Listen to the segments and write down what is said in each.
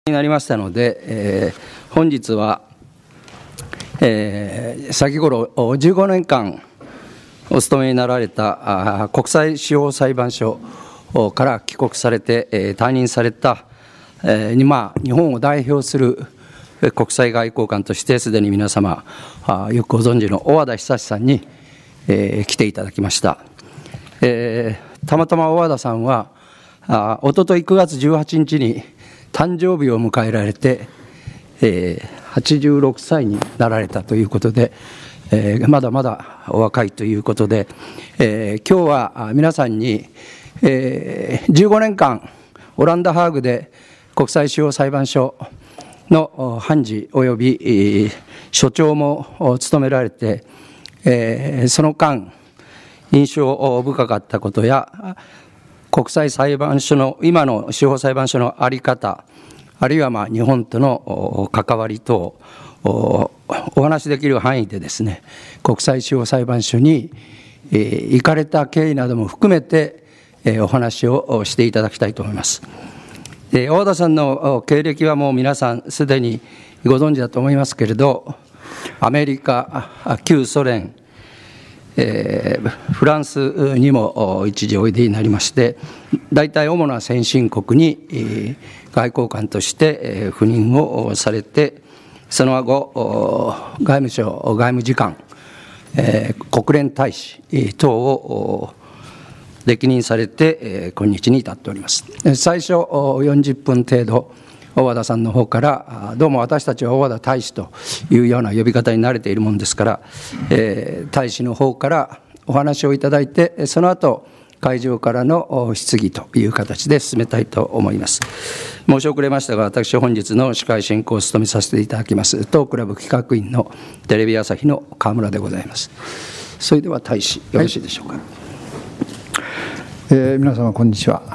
になりましたので、本日は、先頃15年間お勤めになられた国際司法裁判所から帰国されて、退任された、日本を代表する国際外交官としてすでに皆様よくご存知の小和田久さんに、来ていただきました。たまたま小和田さんはおととい9月18日に誕生日を迎えられて、86歳になられたということで、まだまだお若いということで、今日は皆さんに、15年間オランダ・ハーグで国際司法裁判所の判事および所長も務められて、その間印象深かったことや国際裁判所の今の司法裁判所の在り方、あるいは日本との関わり等お話しできる範囲でですね、国際司法裁判所に行かれた経緯なども含めてお話をしていただきたいと思います。小和田さんの経歴はもう皆さんすでにご存知だと思いますけれど、アメリカ、旧ソ連、フランスにも一時おいでになりまして、大体主な先進国に外交官として赴任をされて、その後外務省外務次官、国連大使等を歴任されて今日に至っております。最初40分程度小和田さんの方から、どうも私たちは小和田大使というような呼び方に慣れているもんですから、大使の方からお話をいただいて、その後会場からの質疑という形で進めたいと思います。申し遅れましたが、私本日の司会進行を務めさせていただきます当クラブ企画員のテレビ朝日の川村でございます。それでは大使、よろしいでしょうか。 皆様こんにちは。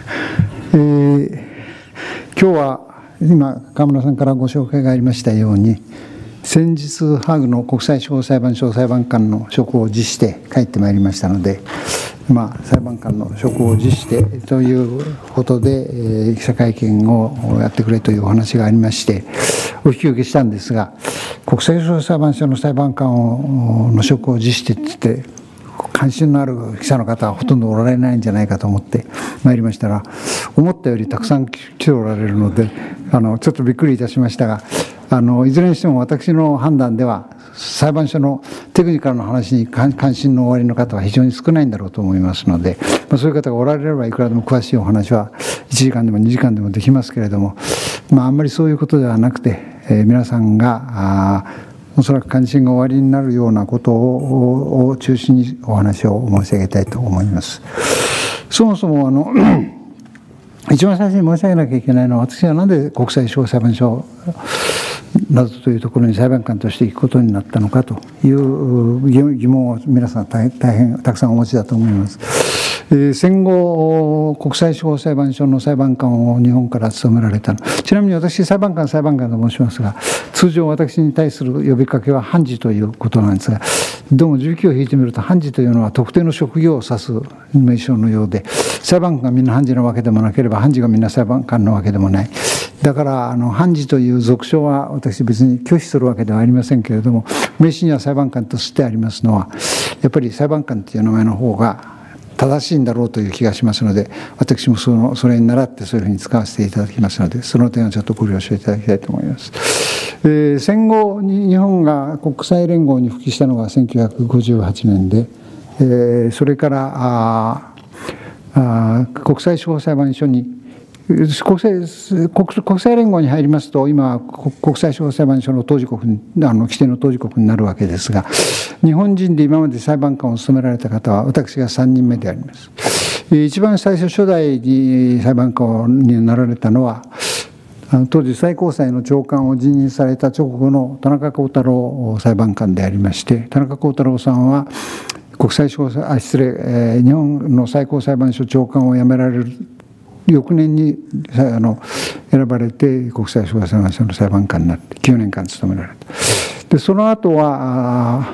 今日は今川村さんからご紹介がありましたように、先日ハーグの国際司法裁判所裁判官の職を辞して帰ってまいりましたので、裁判官の職を辞してということで、記者会見をやってくれというお話がありましてお引き受けしたんですが、国際司法裁判所の裁判官の職を辞してって言って関心のある記者の方はほとんどおられないんじゃないかと思ってまいりましたら、思ったよりたくさん来ておられるので、ちょっとびっくりいたしましたが、いずれにしても私の判断では裁判所のテクニカルの話に関心のおありの方は非常に少ないんだろうと思いますので、そういう方がおられればいくらでも詳しいお話は1時間でも2時間でもできますけれども、あんまりそういうことではなくて、皆さんがおそらく関心がおありになるようなことを中心にお話を申し上げたいと思います。そもそも一番最初に申し上げなきゃいけないのは、私はなぜ国際司法裁判所などというところに裁判官として行くことになったのかという疑問を皆さん大変たくさんお持ちだと思います。戦後国際司法裁判所の裁判官を日本から務められたの。ちなみに私裁判官と申しますが、通常私に対する呼びかけは判事ということなんですが、どうも19を引いてみると判事というのは特定の職業を指す名称のようで、裁判官がみんな判事なわけでもなければ判事がみんな裁判官なわけでもない。だから判事という属称は私別に拒否するわけではありませんけれども、名刺には裁判官としてありますのは、やっぱり裁判官という名前の方が正しいんだろうという気がしますので、私もそれに倣ってそういうふうに使わせていただきますので、その点をちょっとご了承いただきたいと思います。戦後に日本が国際連合に復帰したのが1958年で、それから国際司法裁判所に国際連合に入りますと、今国際司法裁判所の当事国規定の当事国になるわけですが、日本人で今まで裁判官を務められた方は私が3人目であります。一番最初初代に裁判官になられたのは、当時最高裁の長官を辞任された直後の田中幸太郎裁判官でありまして、田中幸太郎さんは日本の最高裁判所長官を辞められる翌年に選ばれて国際司法裁判所の裁判官になって9年間務められた。でその後は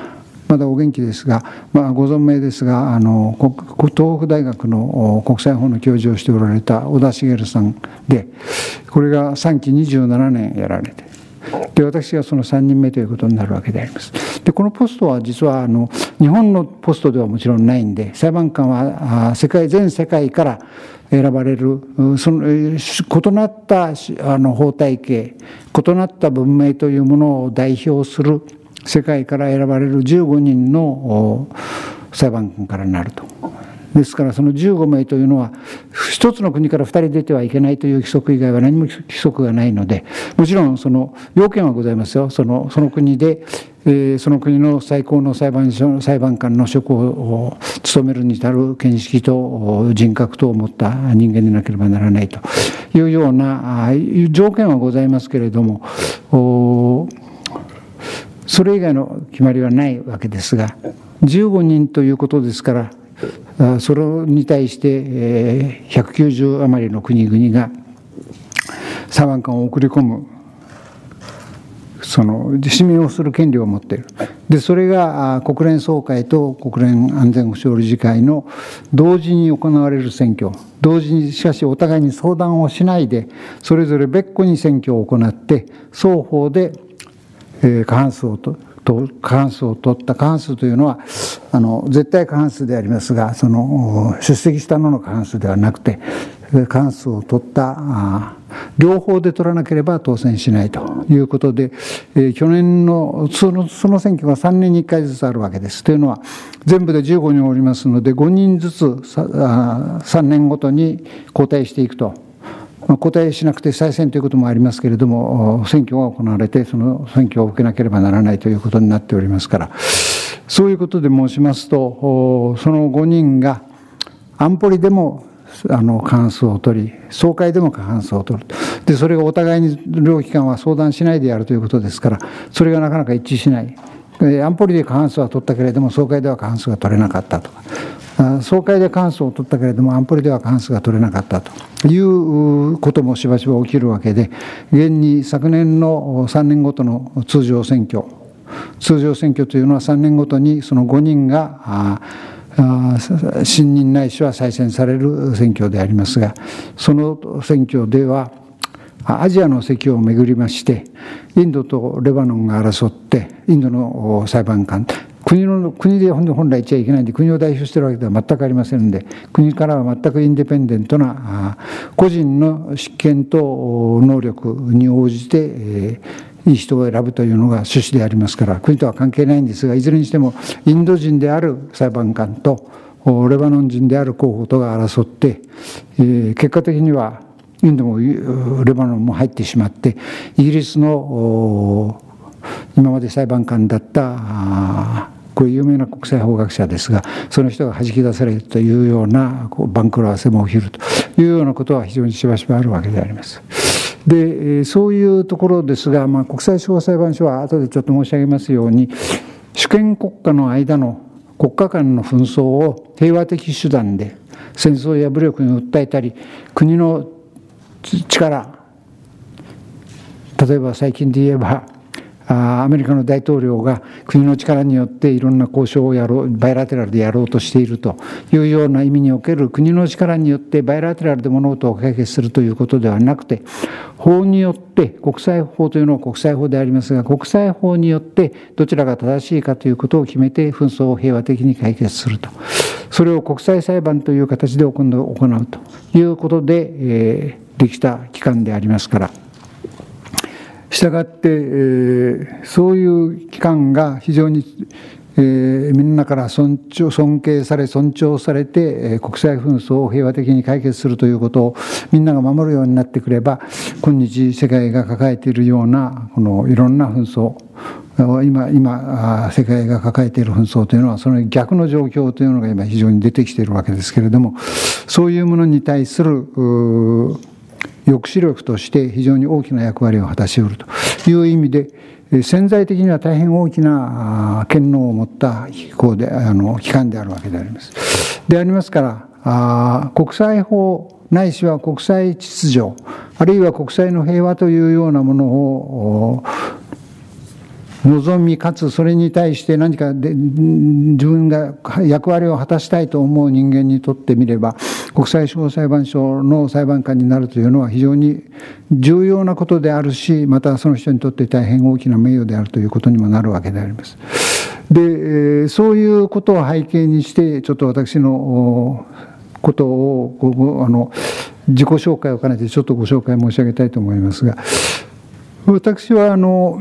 まだお元気ですが、ご存命ですが、東北大学の国際法の教授をしておられた小田茂さんで、これが3期27年やられて、で私がその3人目ということになるわけであります。でこのポストは実は日本のポストではもちろんないんで、裁判官は全世界から選ばれる、その異なった法体系、異なった文明というものを代表する世界から選ばれる15人の裁判官からなると。ですからその15名というのは一つの国から2人出てはいけないという規則以外は何も規則がないので、もちろんその要件はございますよ。その国で、その国の最高の裁判官の職を務めるに至る見識と人格とを持った人間でなければならないというような条件はございますけれども、それ以外の決まりはないわけですが、15人ということですから、それに対して190余りの国々が裁判官を送り込む、その指名をする権利を持っている。でそれが国連総会と国連安全保障理事会の同時に行われる選挙、同時にしかしお互いに相談をしないで、それぞれ別個に選挙を行って双方で過半数を取った。過半数というのは絶対過半数でありますが、その出席したのの過半数ではなくて、過半数を取った両方で取らなければ当選しないということで、去年のその選挙が3年に1回ずつあるわけです。というのは全部で15人おりますので、5人ずつ3年ごとに交代していくと。交代しなくて再選ということもありますけれども、選挙が行われてその選挙を受けなければならないということになっておりますから、そういうことで申しますと、その5人が安保理でも過半数を取り、総会でも過半数を取る。でそれがお互いに両機関は相談しないでやるということですから、それがなかなか一致しない。安保理で過半数は取ったけれども総会では過半数が取れなかったとか、総会で過半数を取ったけれども安保理では過半数が取れなかったということもしばしば起きるわけで、現に昨年の3年ごとの通常選挙というのは3年ごとにその5人が信任ないしは再選される選挙でありますが、その選挙ではアジアの席をめぐりまして、インドとレバノンが争って、インドの裁判官、国で本来言っちゃいけないんで、国を代表しているわけでは全くありませんので、国からは全くインディペンデントな個人の執権と能力に応じて、いい人を選ぶというのが趣旨でありますから、国とは関係ないんですが、いずれにしてもインド人である裁判官とレバノン人である候補とが争って、結果的にはインドもレバノンも入ってしまって、イギリスの今まで裁判官だったこれ有名な国際法学者ですが、その人が弾き出されるというような番狂わせも起きるというようなことは非常にしばしばあるわけであります。でそういうところですが、国際司法裁判所は後でちょっと申し上げますように、主権国家の間の国家間の紛争を平和的手段で戦争や武力に訴えたり、国の力、例えば最近で言えばアメリカの大統領が国の力によっていろんな交渉をバイラテラルでやろうとしているというような意味における国の力によってバイラテラルで物事を解決するということではなくて、法によって、国際法というのは国際法でありますが、国際法によってどちらが正しいかということを決めて紛争を平和的に解決すると、それを国際裁判という形で行うということで、できた機関でありますから、したがって、そういう機関が非常に、みんなから尊敬され尊重されて、国際紛争を平和的に解決するということをみんなが守るようになってくれば、今日世界が抱えているようなこのいろんな紛争、今世界が抱えている紛争というのはその逆の状況というのが今非常に出てきているわけですけれども、そういうものに対する抑止力として非常に大きな役割を果たしうるという意味で、潜在的には大変大きな権能を持った機関であるわけであります。でありますから、国際法ないしは国際秩序、あるいは国際の平和というようなものを望みかつそれに対して何かで自分が役割を果たしたいと思う人間にとってみれば、国際司法裁判所の裁判官になるというのは非常に重要なことであるし、またその人にとって大変大きな名誉であるということにもなるわけであります。で、そういうことを背景にして、ちょっと私のことを自己紹介を兼ねてちょっとご紹介申し上げたいと思いますが、私は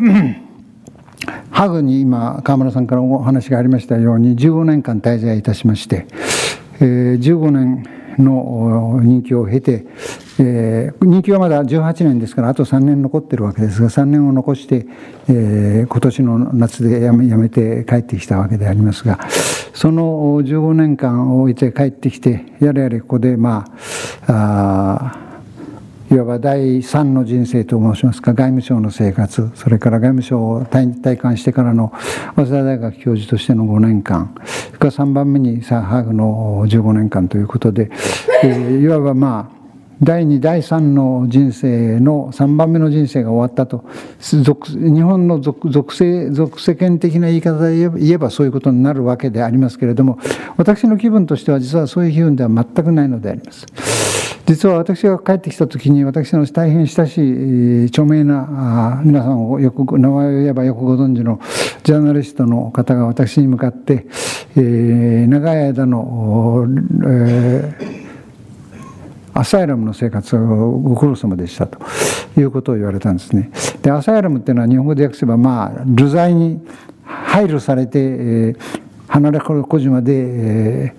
ハーグに今川村さんからお話がありましたように15年間滞在いたしまして、15年の任期を経て、任期はまだ18年ですからあと3年残っているわけですが、3年を残して、今年の夏で辞めて帰ってきたわけでありますが、その15年間を終えて帰ってきて、やれやれここでいわば第3の人生と申しますか、外務省の生活、それから外務省を退官してからの早稲田大学教授としての5年間、それから3番目にハーグの15年間ということで、いわば第2、第3の人生の3番目の人生が終わったと、日本の俗世間的な言い方で言えばそういうことになるわけでありますけれども、私の気分としては実はそういう気分では全くないのであります。実は私が帰ってきたときに、私の大変親しい著名な皆さんをよく名前を言えばよくご存知のジャーナリストの方が私に向かって、長い間の、アサイラムの生活をご苦労様でしたということを言われたんですね。で、アサイラムっていうのは日本語で訳せば流罪に配慮されて、離れ小島で、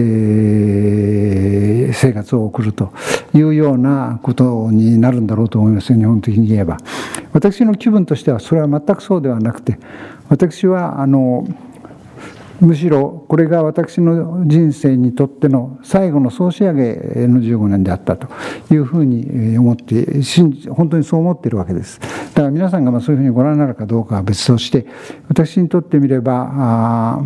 生活を送るというようなことになるんだろうと思いますよ、日本的に言えば。私の気分としてはそれは全くそうではなくて、私はむしろこれが私の人生にとっての最後の総仕上げの15年であったというふうに思って、本当にそう思っているわけです。だから皆さんがそういうふうにご覧になるかどうかは別として、私にとってみれば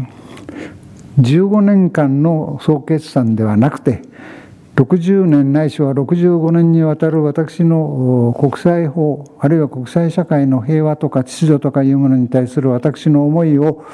15年間の総決算ではなくて、60年ないしは65年にわたる私の国際法、あるいは国際社会の平和とか秩序とかいうものに対する私の思いを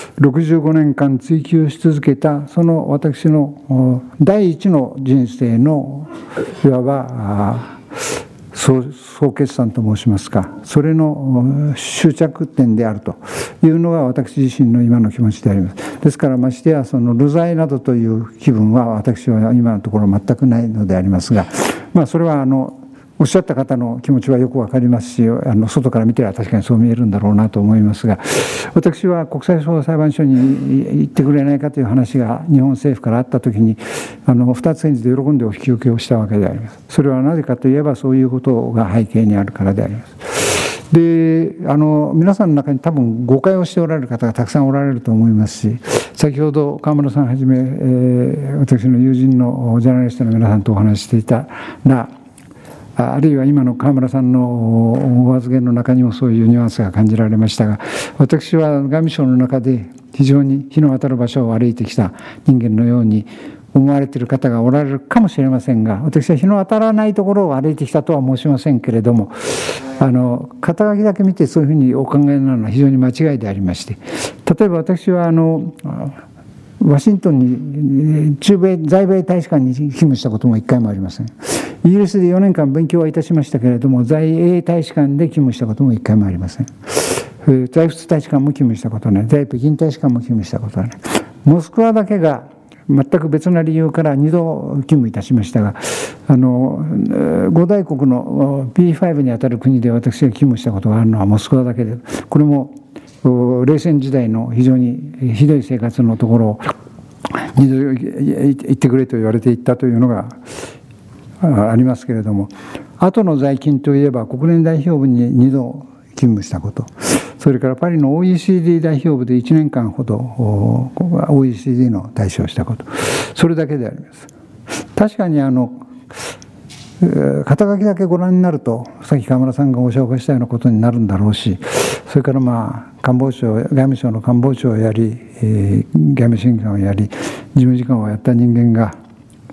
65年間追求し続けた、その私の第一の人生のいわば総決算と申しますか、それの終着点であるというのが私自身の今の気持ちであります。ですからましてやその流罪などという気分は私は今のところ全くないのでありますが、それはおっしゃった方の気持ちはよくわかりますし、外から見ては確かにそう見えるんだろうなと思いますが、私は国際司法裁判所に行ってくれないかという話が日本政府からあったときに、二つ返事で喜んでお引き受けをしたわけであります。それはなぜかといえばそういうことが背景にあるからであります。で、皆さんの中に多分誤解をしておられる方がたくさんおられると思いますし、先ほど川村さんはじめ、私の友人のジャーナリストの皆さんとお話ししていたら、あるいは今の川村さんのお発言の中にもそういうニュアンスが感じられましたが、私は外務省の中で非常に日の当たる場所を歩いてきた人間のように思われている方がおられるかもしれませんが、私は日の当たらないところを歩いてきたとは申しませんけれども、肩書きだけ見てそういうふうにお考えになるのは非常に間違いでありまして、例えば私はワシントンに在米大使館に勤務したことも一回もありません。イギリスで4年間勉強はいたしましたけれども、在英大使館で勤務したことも一回もありません。在仏大使館も勤務したことない。在北京大使館も勤務したことはない。モスクワだけが全く別な理由から2度勤務いたしましたが、五大国の P5 にあたる国で私が勤務したことがあるのはモスクワだけで、これも冷戦時代の非常にひどい生活のところを2度行ってくれと言われて行ったというのがありますけれども、後の在勤といえば国連代表部に2度勤務したこと、それからパリの OECD 代表部で1年間ほど OECD の大使をしたこと、それだけであります。確かに肩書きだけご覧になると、さっき川村さんがご紹介したようなことになるんだろうし、それから外務省の官房長をやり、外務審議官をやり、事務次官をやった人間が、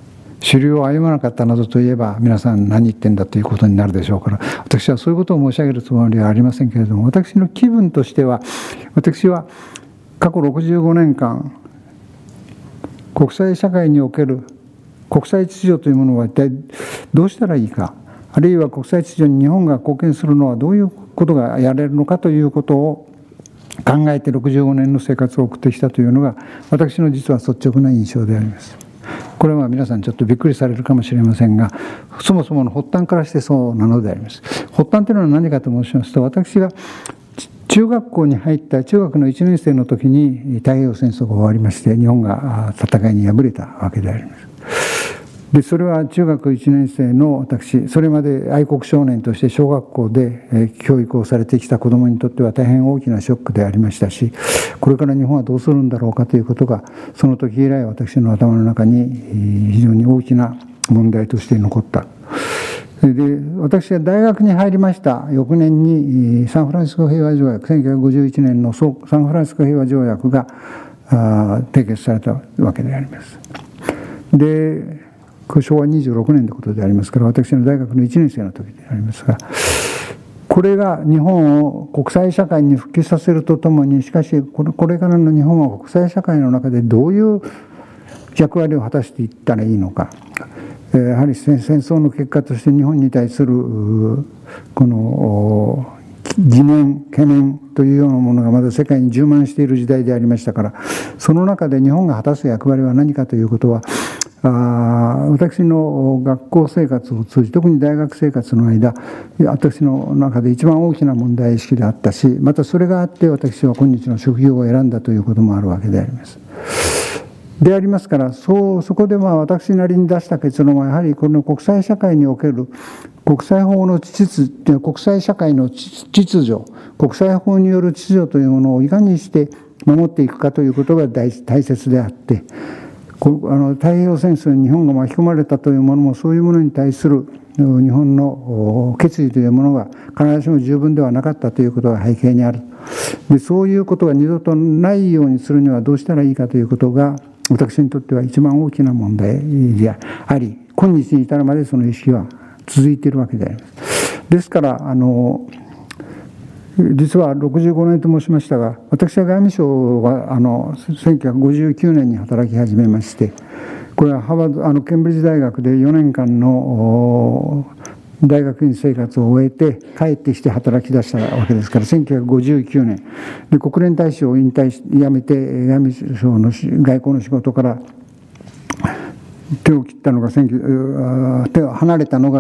主流を歩まなかったなどといえば、皆さん何言ってんだということになるでしょうから、私はそういうことを申し上げるつもりはありませんけれども、私の気分としては、私は過去65年間、国際社会における国際秩序というものは一体どうしたらいいか、あるいは国際秩序に日本が貢献するのはどういうことがやれるのかということを考えて65年の生活を送ってきたというのが、私の実は率直な印象であります。これは皆さんちょっとびっくりされるかもしれませんが、そもそもの発端からしてそうなのであります。発端というのは何かと申しますと、私が中学校に入った中学の1年生の時に太平洋戦争が終わりまして、日本が戦いに敗れたわけであります。でそれは中学1年生の私、それまで愛国少年として小学校で教育をされてきた子どもにとっては大変大きなショックでありましたし、これから日本はどうするんだろうかということが、その時以来私の頭の中に非常に大きな問題として残った。で私が大学に入りました翌年にサンフランシスコ平和条約、1951年のサンフランシスコ平和条約が締結されたわけであります。で昭和26年のことでありますから、私の大学の1年生の時でありますが、これが日本を国際社会に復帰させるとともに、しかしこれからの日本は国際社会の中でどういう役割を果たしていったらいいのか、やはり戦争の結果として日本に対するこの疑念、懸念というようなものがまだ世界に充満している時代でありましたから、その中で日本が果たす役割は何かということは、私の学校生活を通じ、特に大学生活の間、私の中で一番大きな問題意識であったし、またそれがあって私は今日の職業を選んだということもあるわけであります。でありますから、そこで私なりに出した結論は、やはりこの国際社会における国際法の国際社会の秩序、国際法による秩序というものをいかにして守っていくかということが大切であって、太平洋戦争に日本が巻き込まれたというものも、そういうものに対する日本の決意というものが必ずしも十分ではなかったということが背景にある。でそういうことが二度とないようにするにはどうしたらいいかということが、私にとっては一番大きな問題であり、今日に至るまでその意識は続いているわけであります。ですから実は65年と申しましたが、私は外務省は1959年に働き始めまして、これはケンブリッジ大学で4年間の大学院生活を終えて帰ってきて働き出したわけですから、1959年で国連大使を辞めて外務省の外交の仕事から手を切ったのが手を離れたのが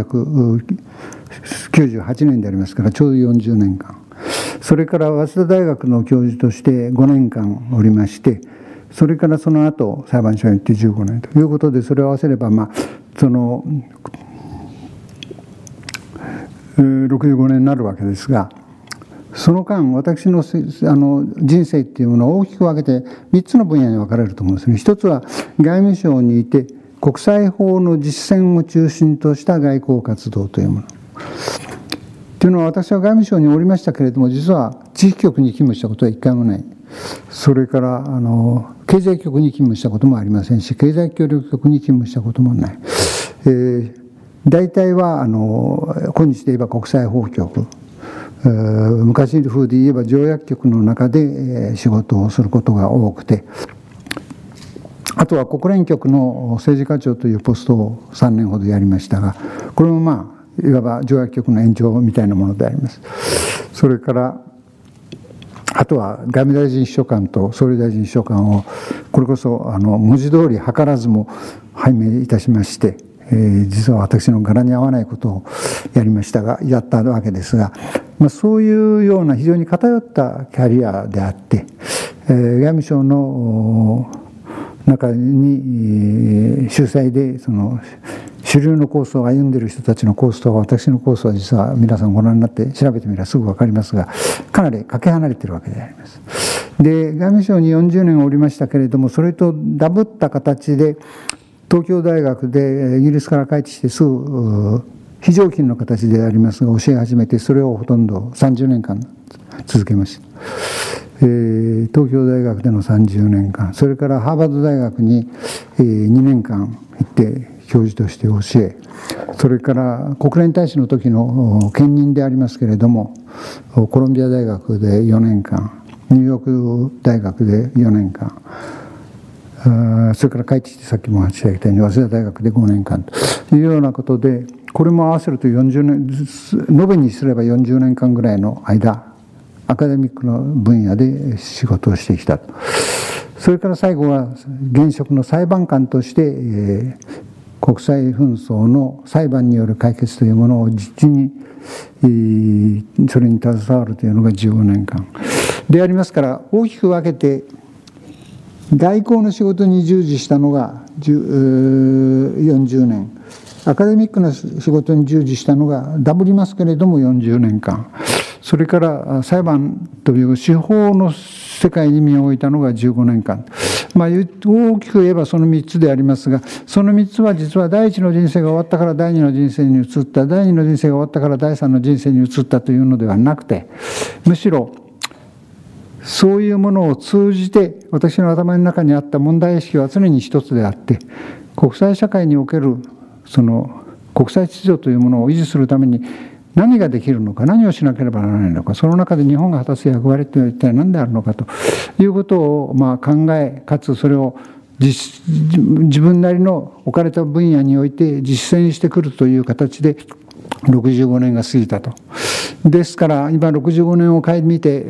1998年でありますから、ちょうど40年間。それから早稲田大学の教授として5年間おりまして、それからその後裁判所に行って15年ということで、それを合わせれば65年になるわけですが、その間私の人生っていうものを大きく分けて3つの分野に分かれると思うんですね。一つは外務省にいて国際法の実践を中心とした外交活動というものというのは、私は外務省におりましたけれども、実は地域局に勤務したことは一回もない。それから経済局に勤務したこともありませんし、経済協力局に勤務したこともない。大体は今日で言えば国際法局、昔風で言えば条約局の中で仕事をすることが多くて、あとは国連局の政治課長というポストを3年ほどやりましたが、これもいわば条約局の延長みたいなものであります。それからあとは外務大臣秘書官と総理大臣秘書官をこれこそ文字通り図らずも拝命いたしまして、実は私の柄に合わないことをやったわけですが、そういうような非常に偏ったキャリアであって、外務省の中に秀才で主流のコースを歩んでいる人たちのコースと私のコースは、実は皆さんご覧になって調べてみればすぐ分かりますが、かなりかけ離れているわけであります。で外務省に40年おりましたけれども、それとダブった形で東京大学でイギリスから帰ってきてすぐ非常勤の形でありますが教え始めて、それをほとんど30年間続けました。東京大学での30年間、それからハーバード大学に2年間行って教授として教え、それから国連大使の時の兼任でありますけれども、コロンビア大学で4年間、ニューヨーク大学で4年間、それから帰ってきてさっきも申し上げたように早稲田大学で5年間というようなことで、これも合わせると40年、延べにすれば40年間ぐらいの間、アカデミックの分野で仕事をしてきたと。それから最後は現職の裁判官として、国際紛争の裁判による解決というものを実に、それに携わるというのが15年間でありますから、大きく分けて外交の仕事に従事したのが40年、アカデミックな仕事に従事したのがダブりますけれども40年間、それから裁判という司法の世界に身を置いたのが15年間、大きく言えばその3つでありますが、その3つは実は第一の人生が終わったから第二の人生に移った、第二の人生が終わったから第三の人生に移ったというのではなくて、むしろそういうものを通じて私の頭の中にあった問題意識は常に一つであって、国際社会におけるその国際秩序というものを維持するために何ができるのか、何をしなければならないのか、その中で日本が果たす役割というのは一体何であるのかということを考え、かつそれを自分なりの置かれた分野において実践してくるという形で65年が過ぎたと。ですから今65年を顧みて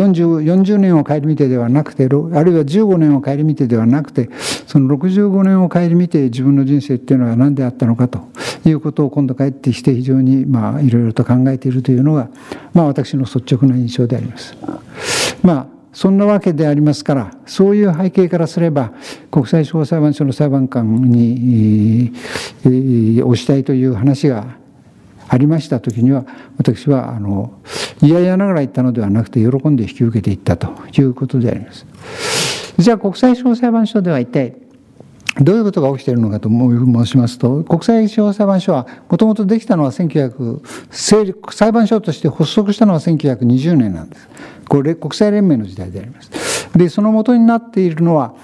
40年を顧みてではなくて、あるいは15年を顧みてではなくて、その65年を顧みて自分の人生っていうのは何であったのかということを今度帰ってきて非常にいろいろと考えているというのが私の率直な印象であります。そんなわけでありますから、そういう背景からすれば国際司法裁判所の裁判官に推したいという話がありましたときには、私は嫌々ながら言ったのではなくて喜んで引き受けていったということであります。じゃあ国際司法裁判所では一体どういうことが起きているのかと申しますと、国際司法裁判所はもともとできたのは裁判所として発足したのは1920年なんです。これ国際連盟の時代であります。でその元になっているのは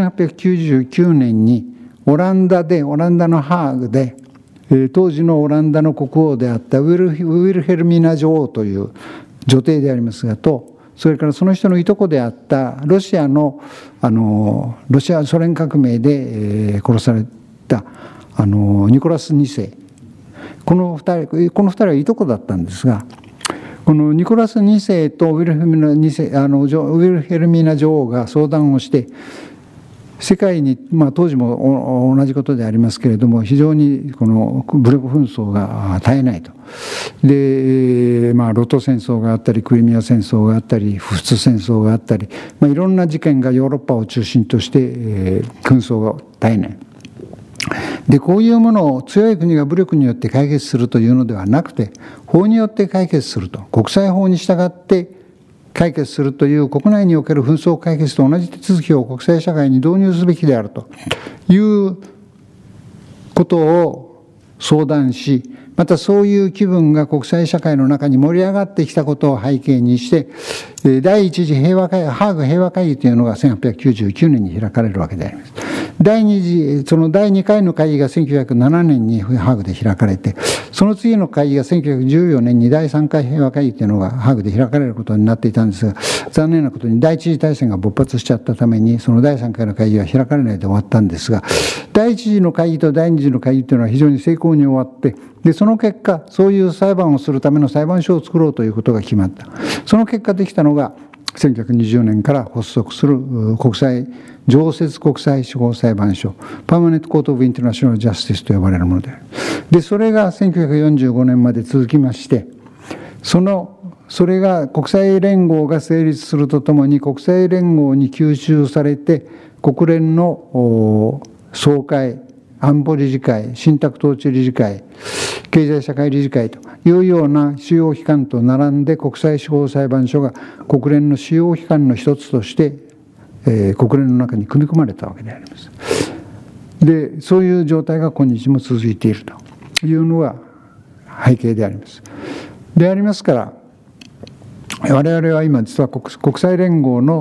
1899年にオランダのハーグで当時のオランダの国王であったウィルヘルミナ女王という女帝でありますがと、それからその人のいとこであったロシアソ連革命で殺されたニコラス2世、この2人はいとこだったんですが、このニコラス2世とウィルヘルミナ女王が相談をして、世界に、当時も同じことでありますけれども、非常にこの武力紛争が絶えないと。で、ロト戦争があったり、クリミア戦争があったり、仏戦争があったり、いろんな事件がヨーロッパを中心として、紛争が絶えない。で、こういうものを強い国が武力によって解決するというのではなくて、法によって解決すると、国際法に従って解決するという国内における紛争解決と同じ手続きを国際社会に導入すべきであるということを相談し、またそういう気分が国際社会の中に盛り上がってきたことを背景にして、第一次ハーグ平和会議というのが1899年に開かれるわけであります。その第2回の会議が1907年にハーグで開かれて、その次の会議が1914年に第3回平和会議というのがハーグで開かれることになっていたんですが、残念なことに第一次大戦が勃発しちゃったために、その第3回の会議は開かれないで終わったんですが、第1次の会議と第2次の会議というのは非常に成功に終わって、でその結果、そういう裁判をするための裁判所を作ろうということが決まった。その結果できたのが1920年から発足する常設国際司法裁判所、パーマネントコート・オブ・インターナショナル・ジャスティスと呼ばれるものである。でそれが1945年まで続きまして、それが国際連合が成立するとともに国際連合に吸収されて、国連の総会、安保理事会、信託統治理事会、経済社会理事会というような主要機関と並んで、国際司法裁判所が国連の主要機関の一つとして、国連の中に組み込まれたわけであります。でそういう状態が今日も続いているというのが背景であります。でありますから、我々は今実は国際連合の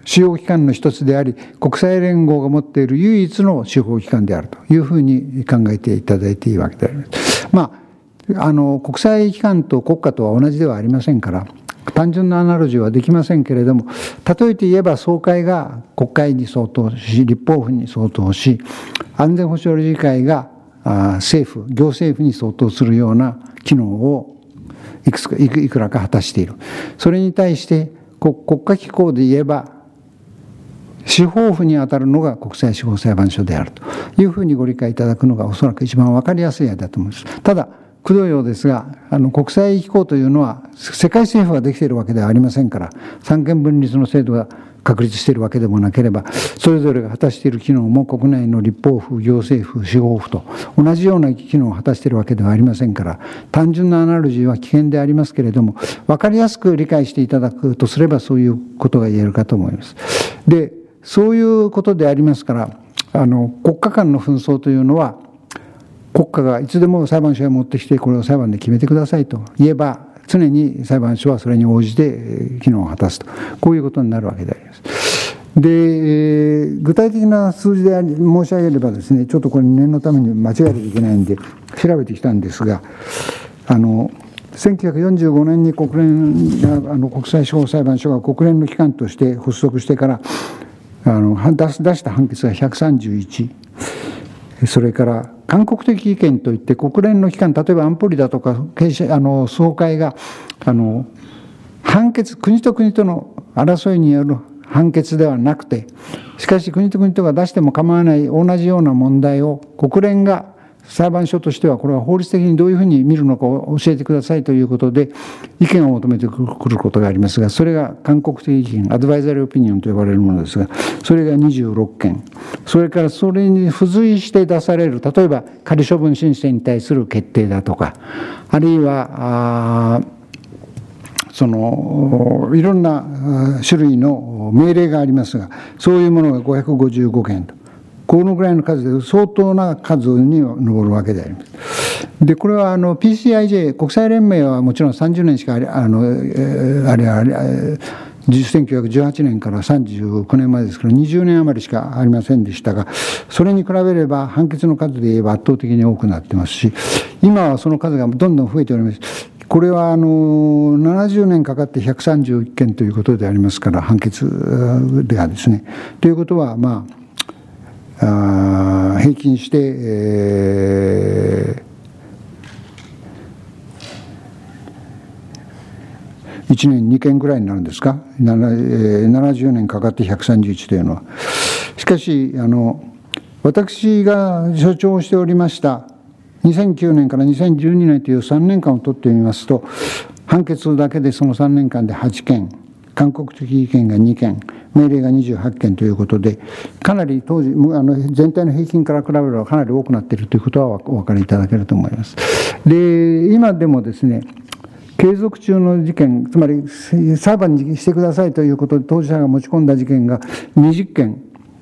主要機関の一つであり、国際連合が持っている唯一の司法機関であるというふうに考えていただいていいわけであります。国際機関と国家とは同じではありませんから、単純なアナロジーはできませんけれども、例えて言えば総会が国会に相当し、立法府に相当し、安全保障理事会が政府、行政府に相当するような機能をいくらか果たしている。それに対して国家機構で言えば、司法府に当たるのが国際司法裁判所であるというふうにご理解いただくのがおそらく一番分かりやすい案だと思います。ただ、くどいようですが、国際機構というのは世界政府ができているわけではありませんから、三権分立の制度が確立しているわけでもなければ、それぞれが果たしている機能も国内の立法府、行政府、司法府と同じような機能を果たしているわけではありませんから、単純なアナロジーは危険でありますけれども、分かりやすく理解していただくとすればそういうことが言えるかと思います。で、そういうことでありますから、国家間の紛争というのは、国家がいつでも裁判所へ持ってきて、これを裁判で決めてくださいと言えば、常に裁判所はそれに応じて機能を果たすと、こういうことになるわけであります。で、具体的な数字で申し上げればですね、ちょっとこれ念のために間違えていけないんで調べてきたんですが、1945年に国際司法裁判所が国連の機関として発足してから出した判決が131、それから勧告的意見といって国連の機関、例えば安保理だとか総会が判決、国と国との争いによる判決ではなくて、しかし国と国とが出しても構わない同じような問題を国連が裁判所としてはこれは法律的にどういうふうに見るのかを教えてくださいということで意見を求めてくることがありますが、それが勧告的意見、アドバイザリーオピニオンと呼ばれるものですが、それが26件、それからそれに付随して出される、例えば仮処分申請に対する決定だとか、あるいはいろんな種類の命令がありますが、そういうものが555件と。このぐらいの数で相当な数に上るわけであります。で、これはPCIJ、国際連盟はもちろん30年しか1918年から39年までですから20年余りしかありませんでしたが、それに比べれば判決の数で言えば圧倒的に多くなってますし、今はその数がどんどん増えております。これは70年かかって131件ということでありますから、判決ではですね。ということは、平均して、1年2件ぐらいになるんですか、70年かかって131というのは。しかし私が所長しておりました2009年から2012年という3年間を取ってみますと、判決だけでその3年間で8件、勧告的意見が2件、命令が28件ということで、かなり当時全体の平均から比べればかなり多くなっているということはお分かりいただけると思います。で、今でもですね、継続中の事件、つまり裁判にしてくださいということで当事者が持ち込んだ事件が20件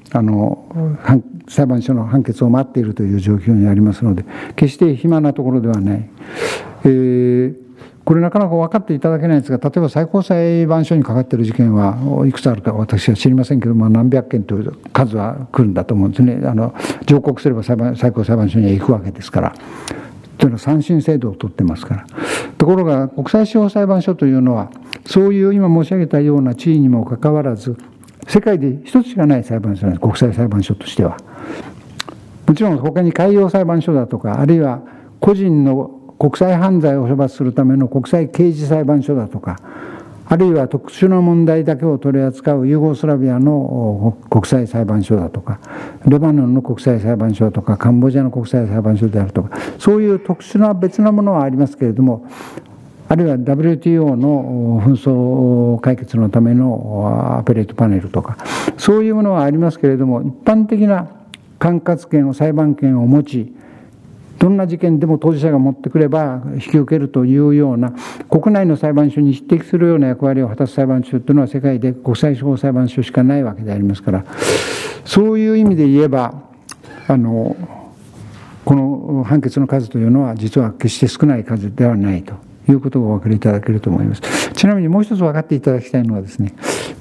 裁判所の判決を待っているという状況にありますので、決して暇なところではない。これなかなか分かっていただけないんですが、例えば最高裁判所にかかっている事件はいくつあるか私は知りませんけども、何百件という数は来るんだと思うんですね。上告すれば最高裁判所には行くわけですから。というのは三審制度を取ってますから。ところが国際司法裁判所というのは、そういう今申し上げたような地位にもかかわらず、世界で一つしかない裁判所なんです、国際裁判所としては。もちろん他に海洋裁判所だとか、あるいは個人の国際犯罪を処罰するための国際刑事裁判所だとか、あるいは特殊な問題だけを取り扱うユーゴスラビアの国際裁判所だとか、レバノンの国際裁判所だとか、カンボジアの国際裁判所であるとか、そういう特殊な別なものはありますけれども、あるいは WTO の紛争解決のためのアペレートパネルとか、そういうものはありますけれども、一般的な管轄権裁判権を持ち、どんな事件でも当事者が持ってくれば引き受けるというような、国内の裁判所に匹敵するような役割を果たす裁判所というのは世界で国際司法裁判所しかないわけでありますから、そういう意味で言えばこの判決の数というのは実は決して少ない数ではないということをお分かりいただけると思います。ちなみにもう一つ分かっていただきたいのはですね、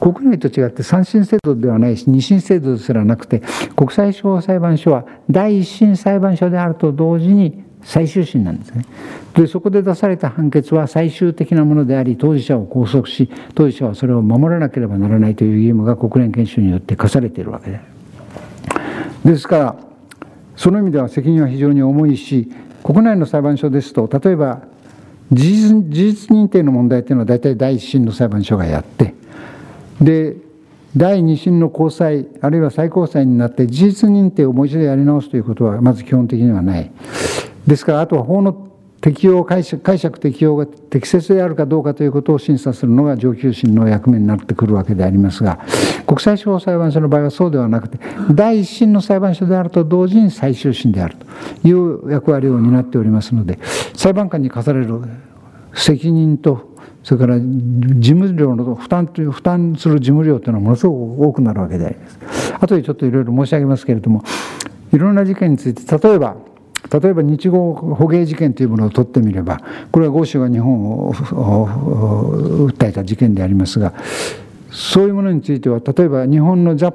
国内と違って3審制度ではないし2審制度ですらなくて、国際司法裁判所は第一審裁判所であると同時に最終審なんですね。で、そこで出された判決は最終的なものであり、当事者を拘束し、当事者はそれを守らなければならないという義務が国連憲章によって課されているわけで。ですから、その意味では責任は非常に重いし、国内の裁判所ですと、例えば事実認定の問題というのは大体第一審の裁判所がやって、で、第二審の高裁、あるいは最高裁になって事実認定をもう一度やり直すということはまず基本的にはない。ですから、あとは法の適用、解釈適用が適切であるかどうかということを審査するのが上級審の役目になってくるわけでありますが、国際司法裁判所の場合はそうではなくて、第一審の裁判所であると同時に最終審であるという役割を担っておりますので、裁判官に課される責任と、それから事務料の負担する事務料というのはものすごく多くなるわけであります。あとでちょっといろいろ申し上げますけれども、いろんな事件について、例えば日豪捕鯨事件というものを取ってみれば、これは豪州が日本を訴えた事件でありますが、そういうものについては、例えば日本の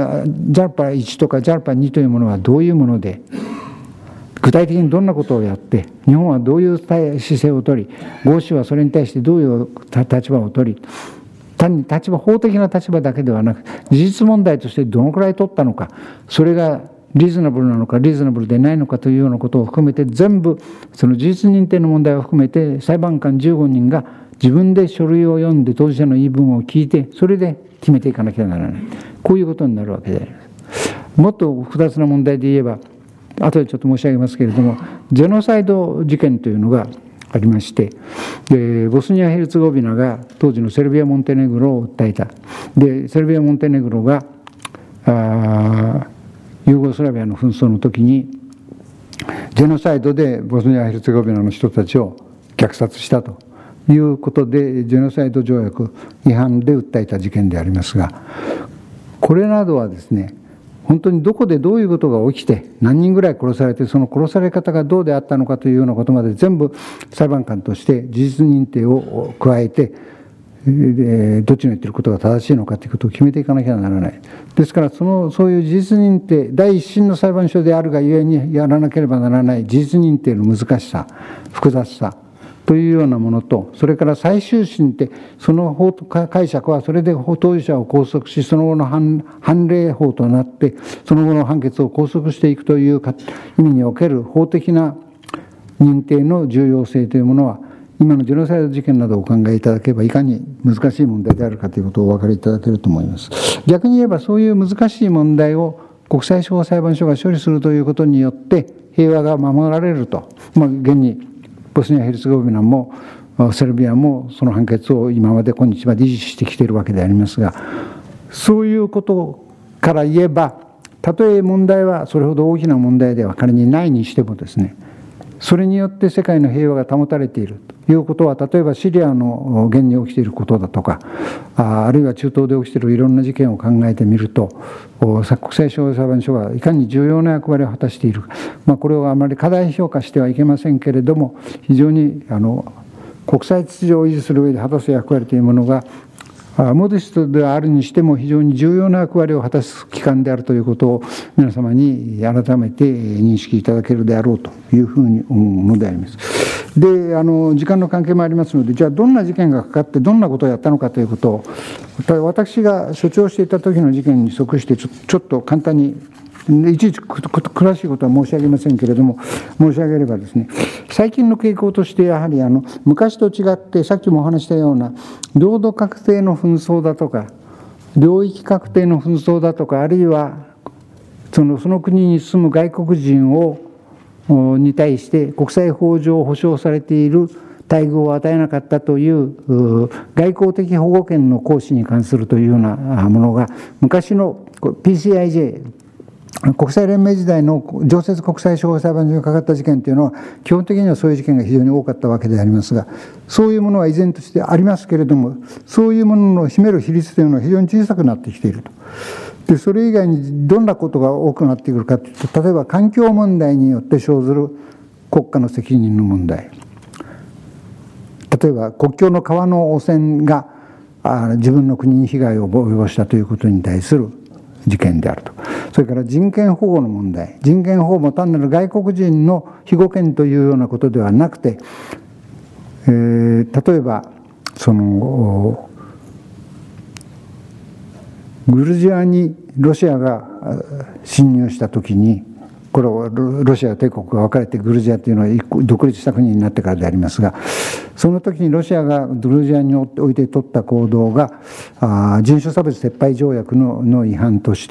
JALPA1 とか JALPA2 というものはどういうもので、具体的にどんなことをやって、日本はどういう姿勢を取り、豪州はそれに対してどういう立場を取り、単に法的な立場だけではなく、事実問題としてどのくらい取ったのか、それがリーズナブルなのかリーズナブルでないのかというようなことを含めて、全部その事実認定の問題を含めて裁判官15人が自分で書類を読んで当事者の言い分を聞いて、それで決めていかなきゃならない、こういうことになるわけであります。もっと複雑な問題で言えば、後でちょっと申し上げますけれども、ジェノサイド事件というのがありまして、ボスニア・ヘルツェゴビナが当時のセルビア・モンテネグロを訴えた。で、セルビア・モンテネグロがユーゴスラビアの紛争の時にジェノサイドでボスニア・ヘルツェゴビナの人たちを虐殺したということで、ジェノサイド条約違反で訴えた事件でありますが、これなどはですね、本当にどこでどういうことが起きて、何人ぐらい殺されて、その殺され方がどうであったのかというようなことまで全部裁判官として事実認定を加えて、どっちの言っていることが正しいのかということを決めていかなきゃならない。ですからそういう事実認定、第一審の裁判所であるがゆえにやらなければならない事実認定の難しさ、複雑さというようなものと、それから最終審って、その法解釈はそれで当事者を拘束し、その後の判例法となって、その後の判決を拘束していくという意味における法的な認定の重要性というものは、今のジェノサイド事件などをお考えいただければ、いかに難しい問題であるかということをお分かりいただけると思います。逆に言えば、そういう難しい問題を国際司法裁判所が処理するということによって、平和が守られると、現にボスニア・ヘルツェゴビナもセルビアもその判決を今まで今日まで維持してきているわけでありますが、そういうことから言えば、たとえ問題はそれほど大きな問題では仮にないにしてもですね、それによって世界の平和が保たれているということは、例えばシリアの現に起きていることだとか、あるいは中東で起きているいろんな事件を考えてみると、国際司法裁判所がいかに重要な役割を果たしているか、これをあまり過大評価してはいけませんけれども、非常に国際秩序を維持する上で果たす役割というものが、モデストであるにしても非常に重要な役割を果たす機関であるということを皆様に改めて認識いただけるであろうというふうに思うのであります。で、時間の関係もありますので、じゃあどんな事件がかかってどんなことをやったのかということを、私が所長していた時の事件に即してちょっと簡単に、いちいち詳しいことは申し上げませんけれども、申し上げればですね、最近の傾向としてやはり昔と違って、さっきもお話したような領土確定の紛争だとか、領域確定の紛争だとか、あるいはその国に住む外国人に対して国際法上保障されている待遇を与えなかったという外交的保護権の行使に関するというようなものが、昔の PCIJ、国際連盟時代の常設国際司法裁判所にかかった事件というのは、基本的にはそういう事件が非常に多かったわけでありますが、そういうものは依然としてありますけれども、そういうものの占める比率というのは非常に小さくなってきていると。で、それ以外にどんなことが多くなってくるかというと、例えば環境問題によって生ずる国家の責任の問題、例えば国境の川の汚染が自分の国に被害を及ぼしたということに対する事件であると。それから人権保護の問題、人権保護も単なる外国人の庇護権というようなことではなくて、例えばグルジアにロシアが侵入したときに、これはロシア帝国が分かれてグルジアというのは独立した国になってからでありますが、その時にロシアがグルジアにおいて取った行動が人種差別撤廃条約の違反として、